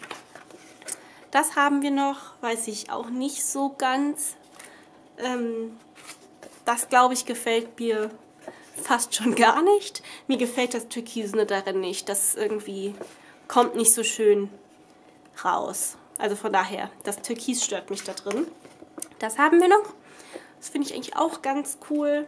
Das haben wir noch, weiß ich auch nicht so ganz. Ähm... Das, glaube ich, gefällt mir fast schon gar nicht. Mir gefällt das Türkisene darin nicht. Das irgendwie kommt nicht so schön raus. Also von daher, das Türkis stört mich da drin. Das haben wir noch. Das finde ich eigentlich auch ganz cool.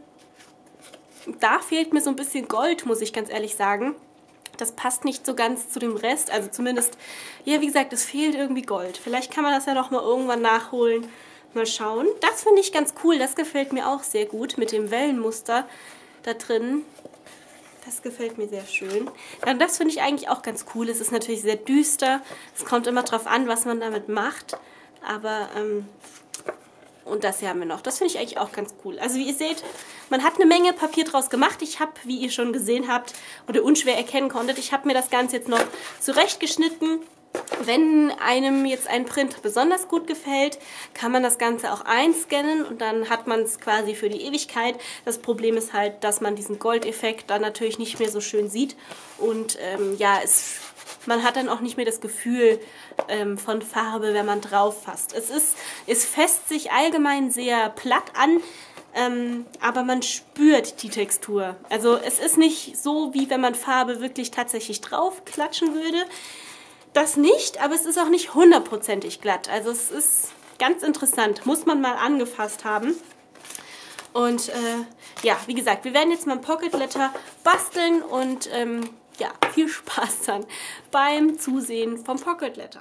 Da fehlt mir so ein bisschen Gold, muss ich ganz ehrlich sagen. Das passt nicht so ganz zu dem Rest. Also zumindest, ja, wie gesagt, es fehlt irgendwie Gold. Vielleicht kann man das ja noch mal irgendwann nachholen. Mal schauen. Das finde ich ganz cool. Das gefällt mir auch sehr gut mit dem Wellenmuster da drin. Das gefällt mir sehr schön. Dann das finde ich eigentlich auch ganz cool. Es ist natürlich sehr düster. Es kommt immer drauf an, was man damit macht. Aber, ähm, und das hier haben wir noch. Das finde ich eigentlich auch ganz cool. Also wie ihr seht, man hat eine Menge Papier draus gemacht. Ich habe, wie ihr schon gesehen habt oder unschwer erkennen konntet, ich habe mir das Ganze jetzt noch zurechtgeschnitten. Wenn einem jetzt ein Print besonders gut gefällt, kann man das Ganze auch einscannen und dann hat man es quasi für die Ewigkeit. Das Problem ist halt, dass man diesen Goldeffekt dann natürlich nicht mehr so schön sieht und ähm, ja, es man hat dann auch nicht mehr das Gefühl ähm, von Farbe, wenn man drauf fasst. Es ist, es fässt sich allgemein sehr platt an, ähm, aber man spürt die Textur. Also es ist nicht so, wie wenn man Farbe wirklich tatsächlich drauf klatschen würde. Das nicht, aber es ist auch nicht hundertprozentig glatt. Also es ist ganz interessant, muss man mal angefasst haben. Und äh, ja, wie gesagt, wir werden jetzt mal ein Pocket Letter basteln und ähm, ja, viel Spaß dann beim Zusehen vom Pocket Letter.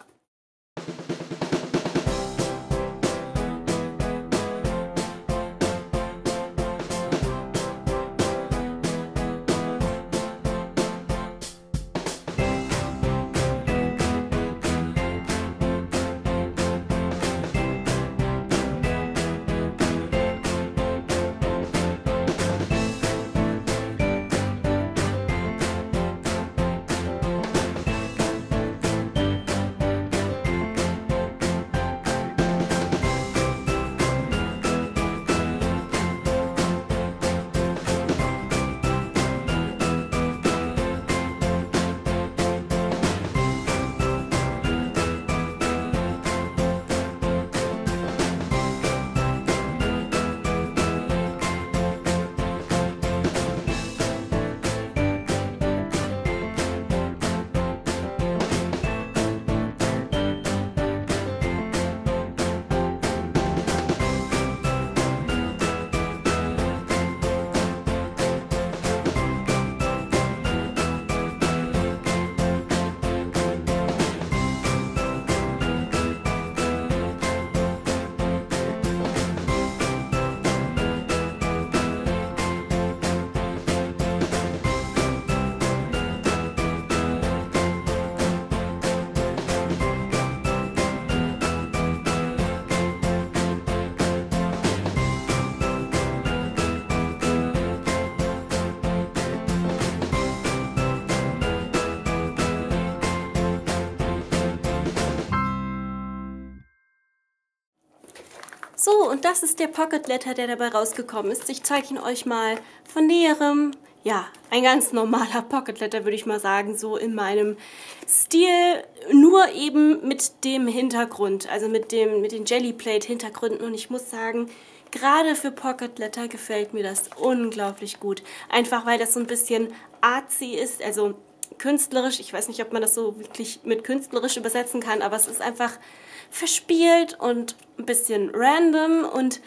So, und das ist der Pocket Letter, der dabei rausgekommen ist. Ich zeige ihn euch mal von näherem. Ja, ein ganz normaler Pocket Letter, würde ich mal sagen, so in meinem Stil, nur eben mit dem Hintergrund, also mit, dem, mit den Jelly Plate Hintergründen. Und ich muss sagen, gerade für Pocket Letter gefällt mir das unglaublich gut. Einfach weil das so ein bisschen artsy ist, also künstlerisch. Ich weiß nicht, ob man das so wirklich mit künstlerisch übersetzen kann, aber es ist einfach verspielt und ein bisschen random und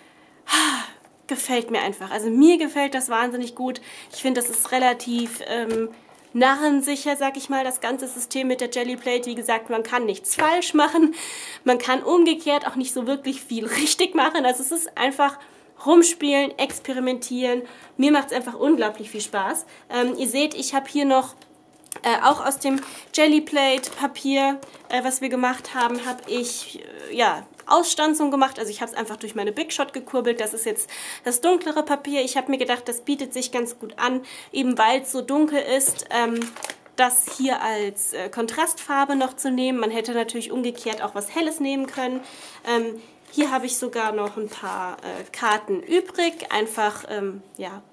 ah, gefällt mir einfach. Also mir gefällt das wahnsinnig gut. Ich finde, das ist relativ ähm, narrensicher, sag ich mal, das ganze System mit der Jelly Plate. Wie gesagt, man kann nichts falsch machen. Man kann umgekehrt auch nicht so wirklich viel richtig machen. Also es ist einfach rumspielen, experimentieren. Mir macht es einfach unglaublich viel Spaß. Ähm, ihr seht, ich habe hier noch Äh, auch aus dem Jelly Plate Papier, äh, was wir gemacht haben, habe ich äh, ja, Ausstanzung gemacht. Also ich habe es einfach durch meine Big Shot gekurbelt. Das ist jetzt das dunklere Papier. Ich habe mir gedacht, das bietet sich ganz gut an, eben weil es so dunkel ist, ähm, das hier als äh, Kontrastfarbe noch zu nehmen. Man hätte natürlich umgekehrt auch was Helles nehmen können. Ähm, hier habe ich sogar noch ein paar äh, Karten übrig. Einfach, ähm, ja,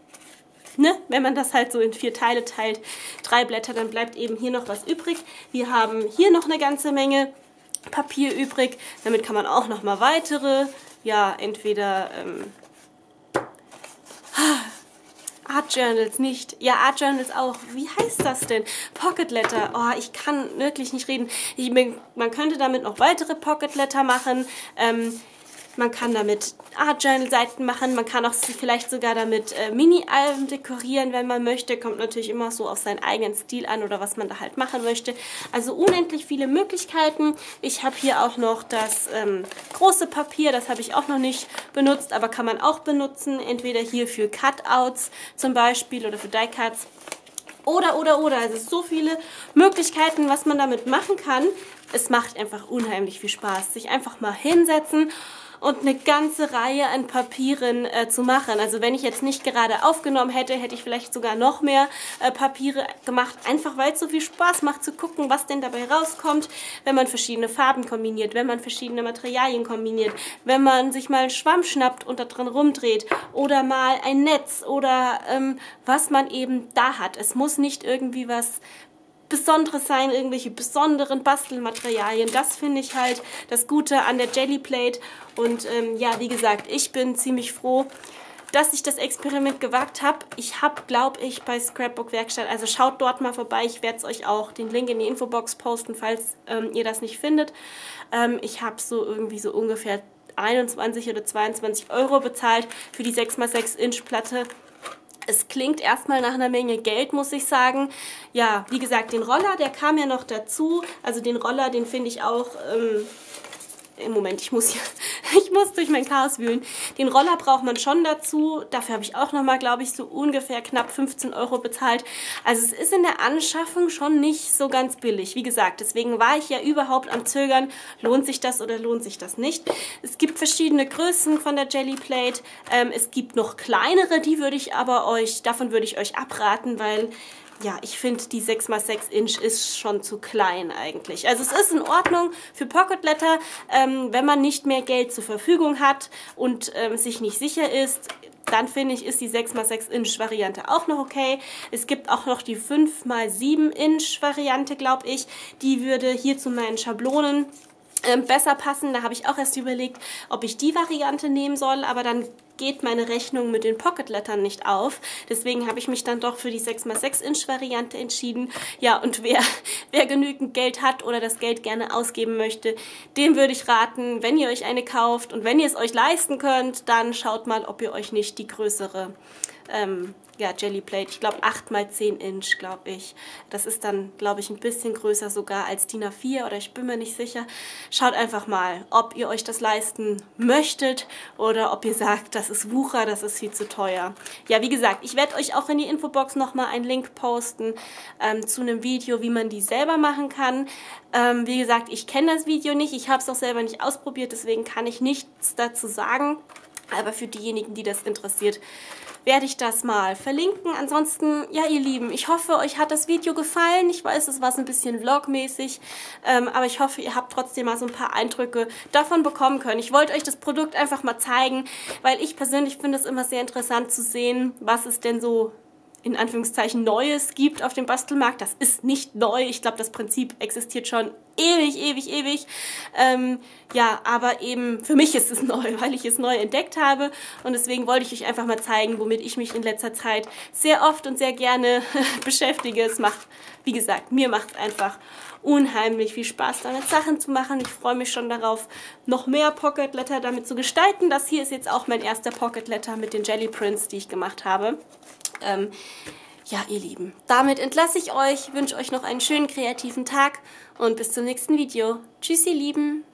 Ne? Wenn man das halt so in vier Teile teilt, drei Blätter, dann bleibt eben hier noch was übrig. Wir haben hier noch eine ganze Menge Papier übrig. Damit kann man auch noch mal weitere, ja, entweder ähm, Art Journals nicht, ja, Art Journals auch. Wie heißt das denn? Pocket Letter. Oh, ich kann wirklich nicht reden. Ich, man könnte damit noch weitere Pocket Letter machen. Ähm, Man kann damit Art Journal Seiten machen, man kann auch vielleicht sogar damit äh, Mini-Alben dekorieren, wenn man möchte. Kommt natürlich immer so auf seinen eigenen Stil an oder was man da halt machen möchte. Also unendlich viele Möglichkeiten. Ich habe hier auch noch das ähm, große Papier, das habe ich auch noch nicht benutzt, aber kann man auch benutzen. Entweder hier für Cutouts zum Beispiel oder für Die-Cuts. Oder, oder, oder. Also so viele Möglichkeiten, was man damit machen kann. Es macht einfach unheimlich viel Spaß, sich einfach mal hinsetzen und eine ganze Reihe an Papieren äh, zu machen. Also wenn ich jetzt nicht gerade aufgenommen hätte, hätte ich vielleicht sogar noch mehr äh, Papiere gemacht, einfach weil es so viel Spaß macht zu gucken, was denn dabei rauskommt, wenn man verschiedene Farben kombiniert, wenn man verschiedene Materialien kombiniert, wenn man sich mal einen Schwamm schnappt und da drin rumdreht oder mal ein Netz oder ähm, was man eben da hat. Es muss nicht irgendwie was Besonderes sein, irgendwelche besonderen Bastelmaterialien. Das finde ich halt das Gute an der Jelly Plate. Und ähm, ja, wie gesagt, ich bin ziemlich froh, dass ich das Experiment gewagt habe. Ich habe, glaube ich, bei Scrapbook Werkstatt, also schaut dort mal vorbei. Ich werde es euch auch den Link in die Infobox posten, falls ähm, ihr das nicht findet. Ähm, ich habe so irgendwie so ungefähr einundzwanzig oder zweiundzwanzig Euro bezahlt für die sechs mal sechs Inch Platte. Es klingt erstmal nach einer Menge Geld, muss ich sagen. Ja, wie gesagt, den Roller, der kam ja noch dazu. Also den Roller, den finde ich auch... Ähm, im Moment, ich muss hier, ich muss durch mein Chaos wühlen. Den Roller braucht man schon dazu. Dafür habe ich auch nochmal, glaube ich, so ungefähr knapp fünfzehn Euro bezahlt. Also es ist in der Anschaffung schon nicht so ganz billig. Wie gesagt, deswegen war ich ja überhaupt am Zögern. Lohnt sich das oder lohnt sich das nicht? Es gibt verschiedene Größen von der Jelly Plate. Ähm, es gibt noch kleinere, die würde ich aber euch, davon würde ich euch abraten, weil... Ja, ich finde, die sechs mal sechs Inch ist schon zu klein eigentlich. Also es ist in Ordnung für Pocket Letter, ähm, wenn man nicht mehr Geld zur Verfügung hat und ähm, sich nicht sicher ist, dann finde ich, ist die sechs mal sechs Inch Variante auch noch okay. Es gibt auch noch die fünf mal sieben Inch Variante, glaube ich. Die würde hier zu meinen Schablonen ähm, besser passen. Da habe ich auch erst überlegt, ob ich die Variante nehmen soll, aber dann geht meine Rechnung mit den Pocket-Lettern nicht auf. Deswegen habe ich mich dann doch für die sechs mal sechs Inch Variante entschieden. Ja, und wer, wer genügend Geld hat oder das Geld gerne ausgeben möchte, dem würde ich raten, wenn ihr euch eine kauft und wenn ihr es euch leisten könnt, dann schaut mal, ob ihr euch nicht die größere ähm, ja, Jelly Plate, ich glaube acht mal zehn Inch, glaube ich. Das ist dann, glaube ich, ein bisschen größer sogar als D I N A vier oder ich bin mir nicht sicher. Schaut einfach mal, ob ihr euch das leisten möchtet oder ob ihr sagt, das ist Wucher, das ist viel zu teuer. Ja, wie gesagt, ich werde euch auch in die Infobox nochmal einen Link posten ähm, zu einem Video, wie man die selber machen kann. Ähm, wie gesagt, ich kenne das Video nicht, ich habe es auch selber nicht ausprobiert, deswegen kann ich nichts dazu sagen. Aber für diejenigen, die das interessiert, werde ich das mal verlinken. Ansonsten, ja ihr Lieben, ich hoffe, euch hat das Video gefallen. Ich weiß, es war so ein bisschen vlogmäßig, ähm, aber ich hoffe, ihr habt trotzdem mal so ein paar Eindrücke davon bekommen können. Ich wollte euch das Produkt einfach mal zeigen, weil ich persönlich finde es immer sehr interessant zu sehen, was es denn so in Anführungszeichen Neues gibt auf dem Bastelmarkt. Das ist nicht neu. Ich glaube, das Prinzip existiert schon ewig, ewig, ewig. Ähm, ja, aber eben für mich ist es neu, weil ich es neu entdeckt habe. Und deswegen wollte ich euch einfach mal zeigen, womit ich mich in letzter Zeit sehr oft und sehr gerne beschäftige. Es macht, wie gesagt, mir macht es einfach unheimlich viel Spaß, damit Sachen zu machen. Ich freue mich schon darauf, noch mehr Pocket Letter damit zu gestalten. Das hier ist jetzt auch mein erster Pocket Letter mit den Jelly Prints, die ich gemacht habe. Ähm, ja, ihr Lieben, damit entlasse ich euch, wünsche euch noch einen schönen kreativen Tag und bis zum nächsten Video. Tschüss, ihr Lieben!